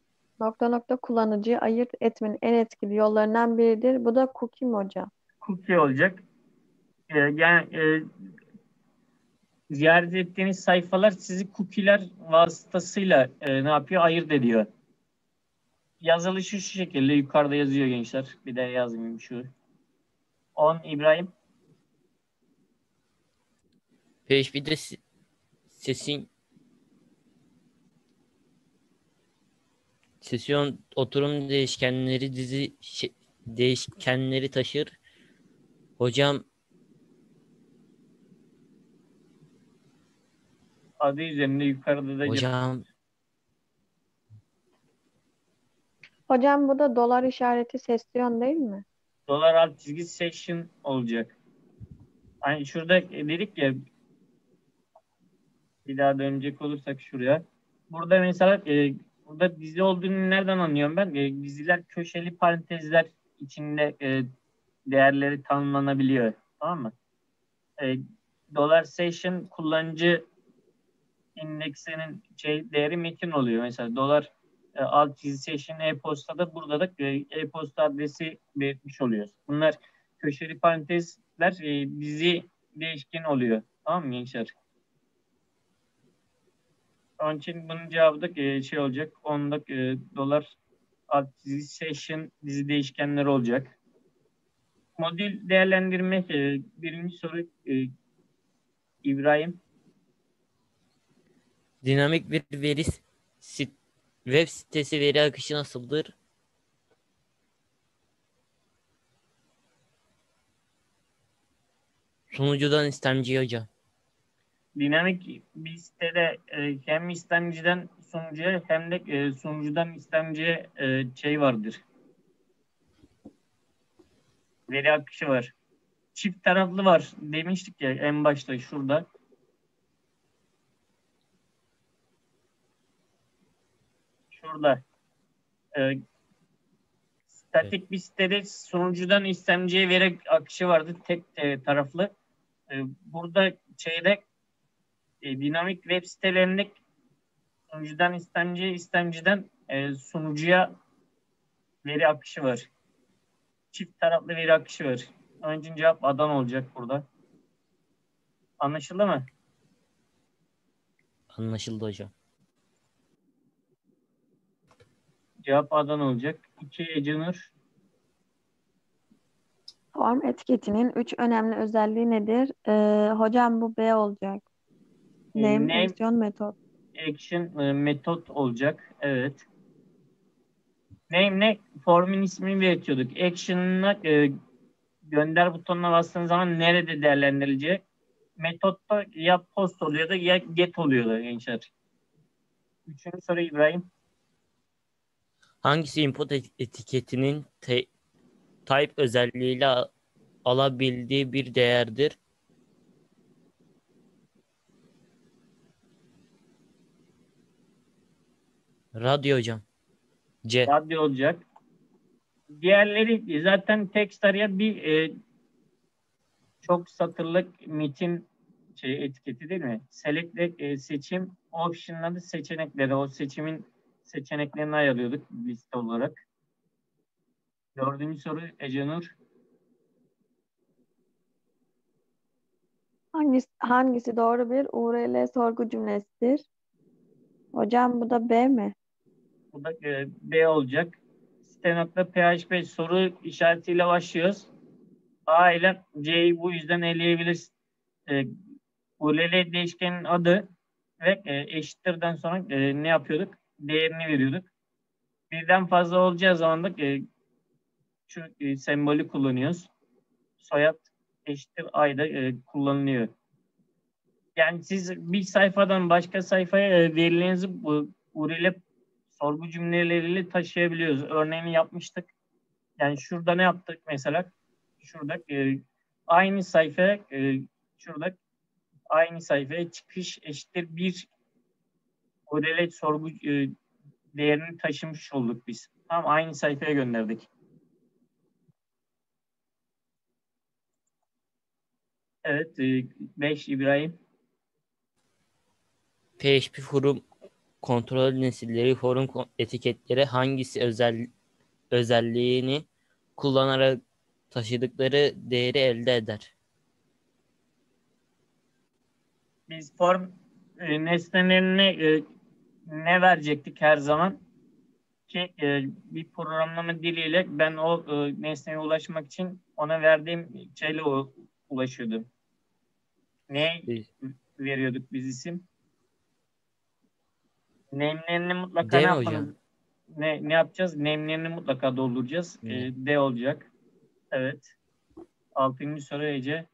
Nokta nokta kullanıcıyı ayırt etmenin en etkili yollarından biridir. Bu da cookie mi hocam? Cookie olacak. E, yani e, ziyaret ettiğiniz sayfalar sizi cookie'ler vasıtasıyla e, ne yapıyor? Ayırt ediyor. Yazılışı şu şekilde yukarıda yazıyor gençler. Bir de yazmayayım şu. on İbrahim. P H P'de si- sesin sesyon oturum değişkenleri dizi şe- değişkenleri taşır. Hocam Adı üzerinde yukarıda da hocam Hocam bu da dolar işareti sesyon değil mi? dolar alt çizgi session olacak. Hani şurada dedik ya, bir daha dönecek olursak şuraya. Burada mesela e, burada dizi olduğunu nereden anlıyorum ben? E, diziler köşeli parantezler içinde e, değerleri tanımlanabiliyor. Tamam mı? E, dolar session kullanıcı indeksinin şey değeri metin oluyor. Mesela dolar e, alt çizgi session e-postada, burada da e, e-posta adresi belirtmiş oluyoruz. Bunlar köşeli parantezler e, dizi değişken oluyor. Tamam mı gençler? Onun için bunun cevabı da e, şey olacak. Onda e, dolar alt çizgi session dizi değişkenleri olacak. Modül değerlendirme e, birinci soru e, İbrahim. dinamik bir veri sit- web sitesi veri akışı nasıldır? Sunucudan istemci hocam. Dinamik bir sitede e, hem istemciden sunucuya hem de e, sunucudan istemciye e, şey vardır. Veri akışı var. Çift taraflı var demiştik ya en başta şurada. Şurada. E, statik bir sitede sunucudan istemciye veri akışı vardı. Tek e, taraflı. E, burada şeyde e, dinamik web sitelerinde sunucudan istemciye, istemciden e, sunucuya veri akışı var. Çift taraflı veri akışı var. Önce cevap Adana olacak burada. Anlaşıldı mı? Anlaşıldı hocam. Cevap Adana olacak. İki Ecenur. Form etiketinin üç önemli özelliği nedir? Ee, hocam bu B olacak. E, Name, name, action, metot. action, e, metot olacak. Evet. Name ne? Formun ismini belirtiyorduk. Action'la e, gönder butonuna bastığın zaman nerede değerlendirilecek? Metotta ya post oluyor da ya get oluyor da gençler. Üçüncü soru İbrahim. Hangisi input et- etiketinin te- type özelliğiyle a- alabildiği bir değerdir? Radyo hocam. C. Radyo olacak. Diğerleri zaten text araya bir e, çok satırlık metin şey etiketi değil mi? Select e, seçim option'ladı seçenekleri. O seçimin seçeneklerini ayarlıyorduk liste olarak. Dördüncü soru Ecenur. Hangisi, hangisi doğru bir U R L sorgu cümlesidir? Hocam bu da B mi? Bu da e, B olacak. Site.php soru işaretiyle başlıyoruz. A ile C'yi bu yüzden eleyebiliriz. E, U R L değişkenin adı ve e, eşittirden sonra e, ne yapıyorduk? Değerini veriyorduk. Birden fazla olacağı zaman da e, şu e, sembolü kullanıyoruz. Soyad eşittir ayda e, kullanılıyor. Yani siz bir sayfadan başka sayfaya e, verilerinizi bu U R L sorgu cümleleriyle taşıyabiliyoruz. Örneğini yapmıştık. Yani şurada ne yaptık mesela? Şurada e, aynı sayfaya e, şurada aynı sayfaya çıkış eşittir bir U R L sorgu e, değerini taşımış olduk biz. Tamam, aynı sayfaya gönderdik. Evet, beş İbrahim. P H P forum kontrol nesilleri, forum ko- etiketleri hangisi özel özelliğini kullanarak taşıdıkları değeri elde eder? Biz form e, nesnelerine e, ne verecektik her zaman? Ki e, bir programlama diliyle ben o e, nesneye ulaşmak için ona verdiğim şeyle o, ulaşıyordum. Ne E, veriyorduk biz isim? Name'lerini mutlaka D ne mi yapmanız? hocam? Ne, ne yapacağız? Name'lerini mutlaka dolduracağız. E, Ne? D olacak. Evet. Altıncı soru Ece.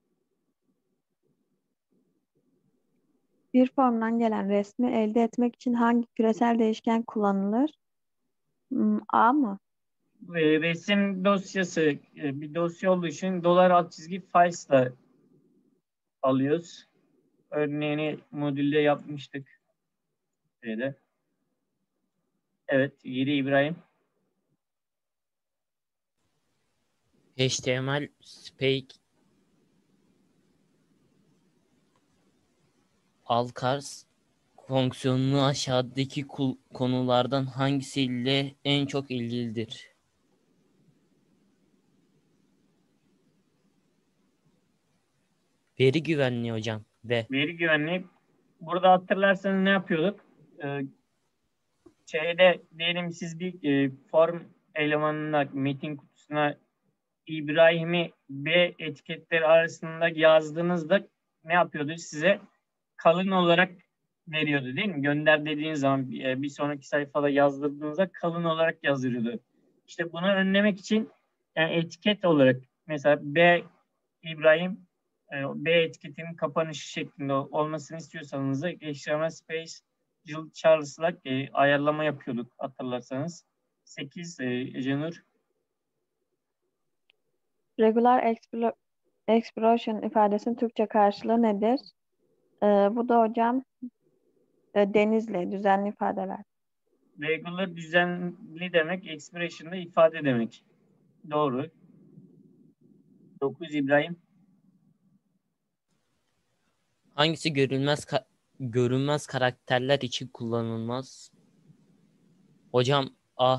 Bir formdan gelen resmi elde etmek için hangi küresel değişken kullanılır? Hmm, A mı? E, resim dosyası e, bir dosya olduğu için dolar alt çizgi files'la alıyoruz. Örneğini modülde yapmıştık. Şeyde. Evet. yedi İbrahim. H T M L spec Alcars fonksiyonunu aşağıdaki kul- konulardan hangisiyle en çok ilgilidir? Veri güvenliği hocam ve Veri güvenliği. Burada hatırlarsanız ne yapıyorduk? Ee, şeyde diyelim siz bir e, form elemanına, metin kutusuna İbrahim'i B etiketleri arasında yazdığınızda ne yapıyordu? Size kalın olarak veriyordu değil mi? Gönder dediğiniz zaman e, bir sonraki sayfada yazdırdığınızda kalın olarak yazdırıyordu. İşte bunu önlemek için yani etiket olarak mesela B İbrahim e, B etiketinin kapanışı şeklinde olmasını istiyorsanız da H T M L space Jill Charles'la e, ayarlama yapıyorduk hatırlarsanız. sekiz e, Ecenur. Regular explo- explosion ifadesinin Türkçe karşılığı nedir? Ee, bu da hocam e, denizli, düzenli ifadeler. Regular düzenli demek, expression'da ifade demek. Doğru. dokuz İbrahim. hangisi görünmez ka- görünmez karakterler için kullanılmaz? Hocam A.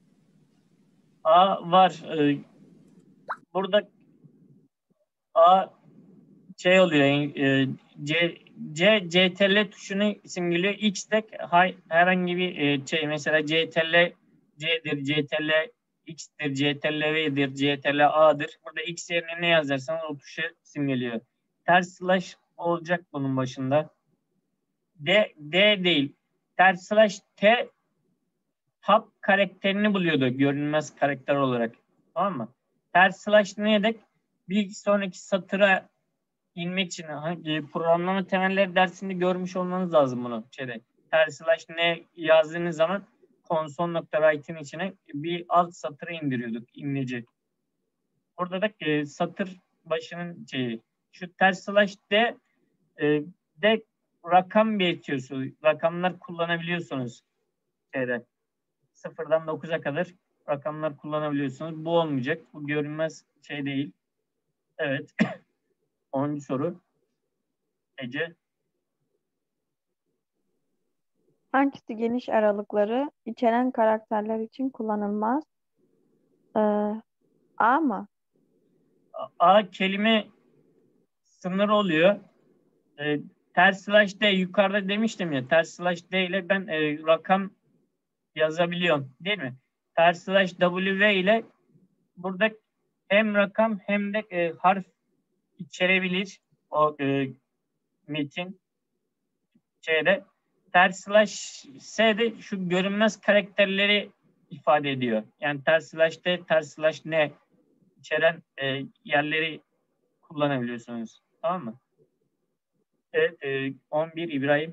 A var. Ee, burada A şey oluyor. E, C, C, C T L tuşunu simgeliyor. X de hay- herhangi bir e, şey mesela C T L C'dir, C T L X'tir, C T L V'dir, C T L A'dır. Burada X yerine ne yazarsanız o tuşu simgeliyor. Ters slash olacak bunun başında. D, D değil. Ters slash T tab karakterini buluyordu görünmez karakter olarak. Tamam mı? Ters slash ne demek? Bir sonraki satıra inmek için hangi programlama temelleri dersinde görmüş olmanız lazım bunu. Şeyde, ters slash ne yazdığınız zaman console.write'in içine bir alt satırı indiriyorduk imleci. Burada da e, satır başının şeyi. Şu ters slash de e, de rakam belirtiyorsunuz. Rakamlar kullanabiliyorsunuz şeyde. Sıfırdan dokuza kadar rakamlar kullanabiliyorsunuz. Bu olmayacak. Bu görünmez şey değil. Evet. onuncu soru. Ece. Hangisi geniş aralıkları içeren karakterler için kullanılmaz? Ee, A mı? A kelime sınır oluyor. E, ters slash D yukarıda demiştim ya. Ters slash D ile ben e, rakam yazabiliyorum. Değil mi? Ters slash W ile burada hem rakam hem de e, harf içerebilir o e, metin şeyde. Ters slash S de şu görünmez karakterleri ifade ediyor. Yani ters slash D, ters slash N içeren e, yerleri kullanabiliyorsunuz. Tamam mı? Evet, e, on bir İbrahim.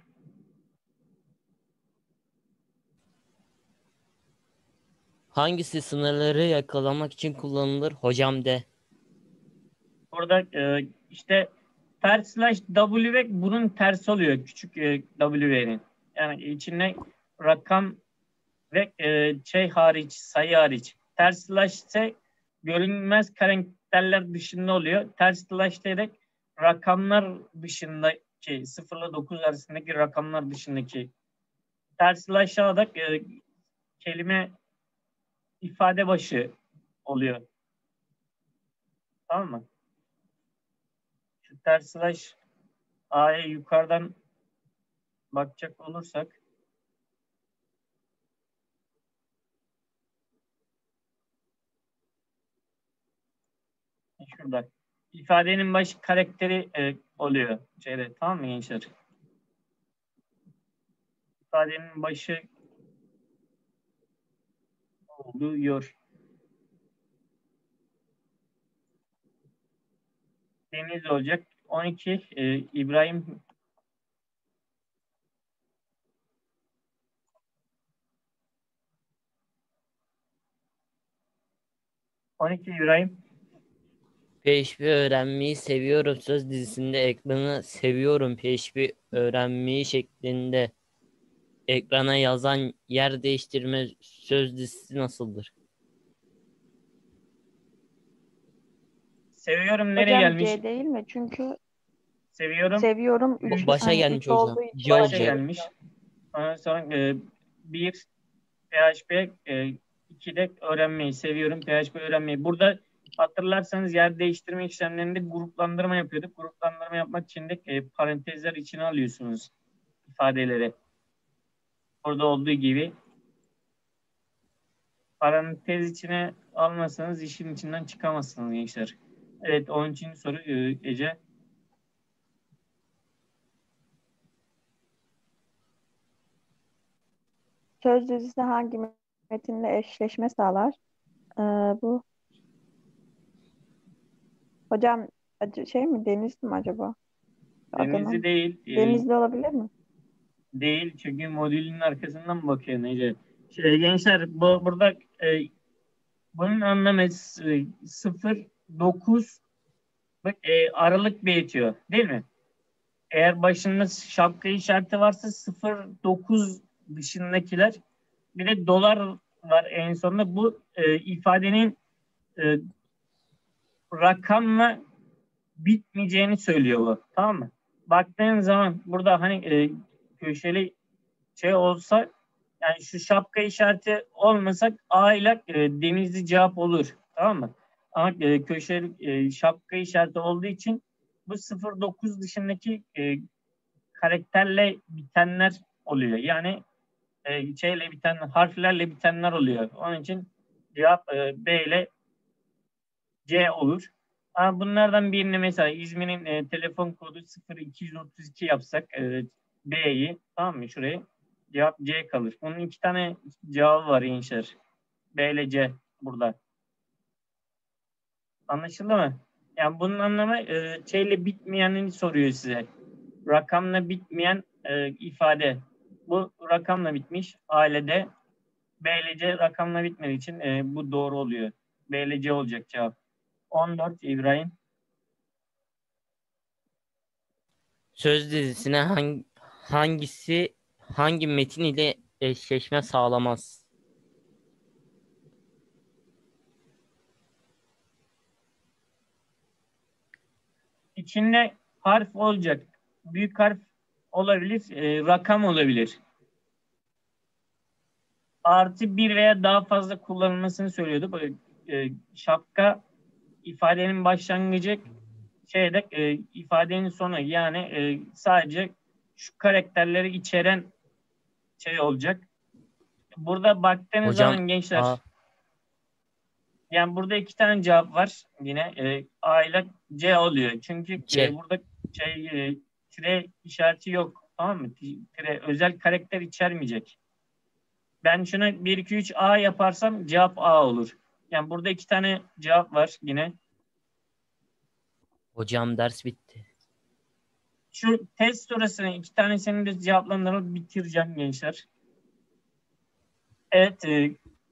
Hangisi sınırları yakalamak için kullanılır? Hocam D. Burada e, işte ters slash W bunun tersi oluyor. Küçük e, W'nin. Yani içine rakam ve e, şey hariç, sayı hariç. Ters slash ise görünmez karakterler dışında oluyor. Ters slash diyerek rakamlar dışındaki sıfır ile dokuz arasındaki rakamlar dışındaki Tersli aşağıda e, kelime ifade başı oluyor. Tamam mı? Şu ters slash A'ya yukarıdan bakacak olursak şurada ifadenin başı karakteri e, oluyor. Şeyde, tamam mı gençler? İfadenin başı oluyor. Deniz olacak. on iki e, İbrahim on iki İbrahim P H P öğrenmeyi seviyorum söz dizisinde ekranı seviyorum P H P öğrenmeyi şeklinde ekrana yazan yer değiştirme söz dizisi nasıldır? seviyorum nereye Hocam gelmiş? C değil mi? Çünkü Seviyorum seviyorum Bu üç, başa hani gelmiş üç hocam. olduğu için C başa olacak. gelmiş. Ondan sonra e, bir P H P e, ikide öğrenmeyi seviyorum. P H P öğrenmeyi. Burada hatırlarsanız yer değiştirme işlemlerinde gruplandırma yapıyorduk. Gruplandırma yapmak için de e, parantezler içine alıyorsunuz ifadeleri. Burada olduğu gibi parantez içine almasanız işin içinden çıkamazsınız gençler. Evet, on üçüncü soru e, Ece. söz dizisi hangi metinle eşleşme sağlar? Ee, bu hocam ac- şey mi Deniz mi acaba? Denizli Adının. değil. e, Denizli olabilir mi? Değil, çünkü modülün arkasından mı bakıyor Ece? Şey, gençler bu, burada e, bunun anlamı e, sıfır dokuz bak, e, aralık belirtiyor değil mi? Eğer başında şapka işareti varsa sıfır dokuz dışındakiler, bir de dolar var en sonunda. Bu e, ifadenin e, rakamla bitmeyeceğini söylüyor bu. Tamam mı? Baktığın zaman burada hani e, köşeli şey olsa, yani şu şapka işareti olmasak A ile e, denizli cevap olur. Tamam mı? Ama e, köşeli e, şapka işareti olduğu için bu sıfır dokuz dışındaki e, karakterle bitenler oluyor. Yani e, şeyle biten, harflerle bitenler oluyor. Onun için cevap e, B ile C olur. Ama bunlardan birini mesela İzmir'in e, telefon kodu sıfır iki otuz iki yapsak e, B'yi, tamam mı, şuraya cevap C kalır. Bunun iki tane cevabı var gençler. B ile C burada. Anlaşıldı mı? Yani bunun anlamı e, şeyle bitmeyenini soruyor size. Rakamla bitmeyen e, ifade. Bu rakamla bitmiş. A ile D. B ile C rakamla bitmediği için e, bu doğru oluyor. B ile C olacak cevap. on dört İbrahim. Söz dizisine hangi, hangisi hangi metin ile eşleşme sağlamaz? İçinde harf olacak. Büyük harf olabilir, e, rakam olabilir. Artı bir veya daha fazla kullanılmasını söylüyordu. Böyle, e, şapka ifadenin başlangıcı, şeyde e, ifadenin sonu, yani e, sadece şu karakterleri içeren şey olacak. Burada baktığınız Hocam zaman gençler, A. yani burada iki tane cevap var yine. E, A ile C oluyor. Çünkü C. e, burada şey e, tire işareti yok. Tamam mı? Tire özel karakter içermeyecek. Ben şuna bir iki üç A yaparsam cevap A olur. Yani burada iki tane cevap var yine. Hocam ders bitti. Şu test sorusunu iki tanesini de cevaplandırıp bitireceğim gençler. Evet. E,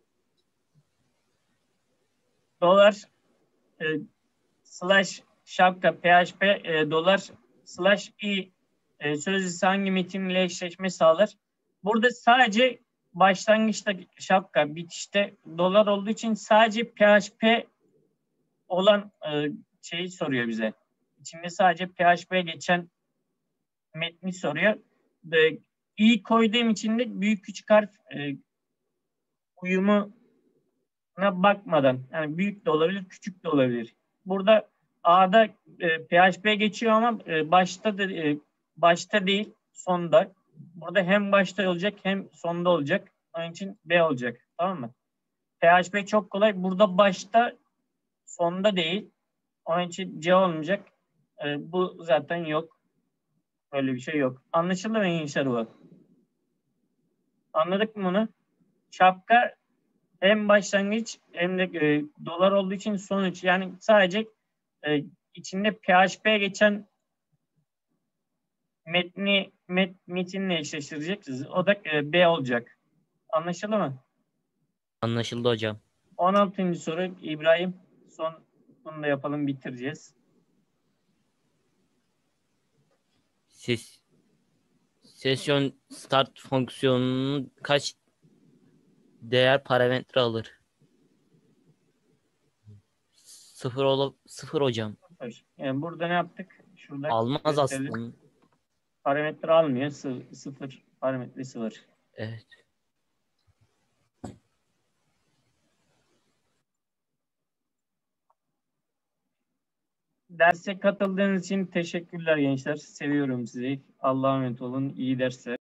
dolar e, slash şapka P H P e, dolar slash i e, sözlüsü hangi metinle eşleşme sağlar? Burada sadece başlangıçta şapka, bitişte dolar olduğu için sadece P H P olan e, şeyi soruyor bize. İçinde sadece P H P geçen metni soruyor. Ve i koyduğum için de büyük küçük harf e, uyumuna bakmadan, yani büyük de olabilir, küçük de olabilir. Burada A'da e, P H P geçiyor ama e, başta da e, başta değil, sonda. Burada hem başta olacak hem sonda olacak. Onun için B olacak. Tamam mı? P H P çok kolay. Burada başta, sonda değil. Onun için C olmayacak. E, bu zaten yok. Öyle bir şey yok. Anlaşıldı mı gençler bu? Anladık mı bunu? Şapka hem başlangıç hem de e, dolar olduğu için sonuç. Yani sadece e, içinde P H P geçen metni met, metinle eşleştireceğiz. O da e, B olacak. Anlaşıldı mı? Anlaşıldı hocam. on altıncı soru İbrahim. Son bunu da yapalım, bitireceğiz. Ses, sesyon start fonksiyonunun kaç değer parametre alır? Sıfır olup sıfır hocam. Yani burada ne yaptık? Şurada Almaz gösterelim. aslında. Parametre almıyor. Sı- sıfır. Parametre sıfır. Evet. Derse katıldığınız için teşekkürler gençler. Seviyorum sizi. Allah'a emanet olun. İyi dersler.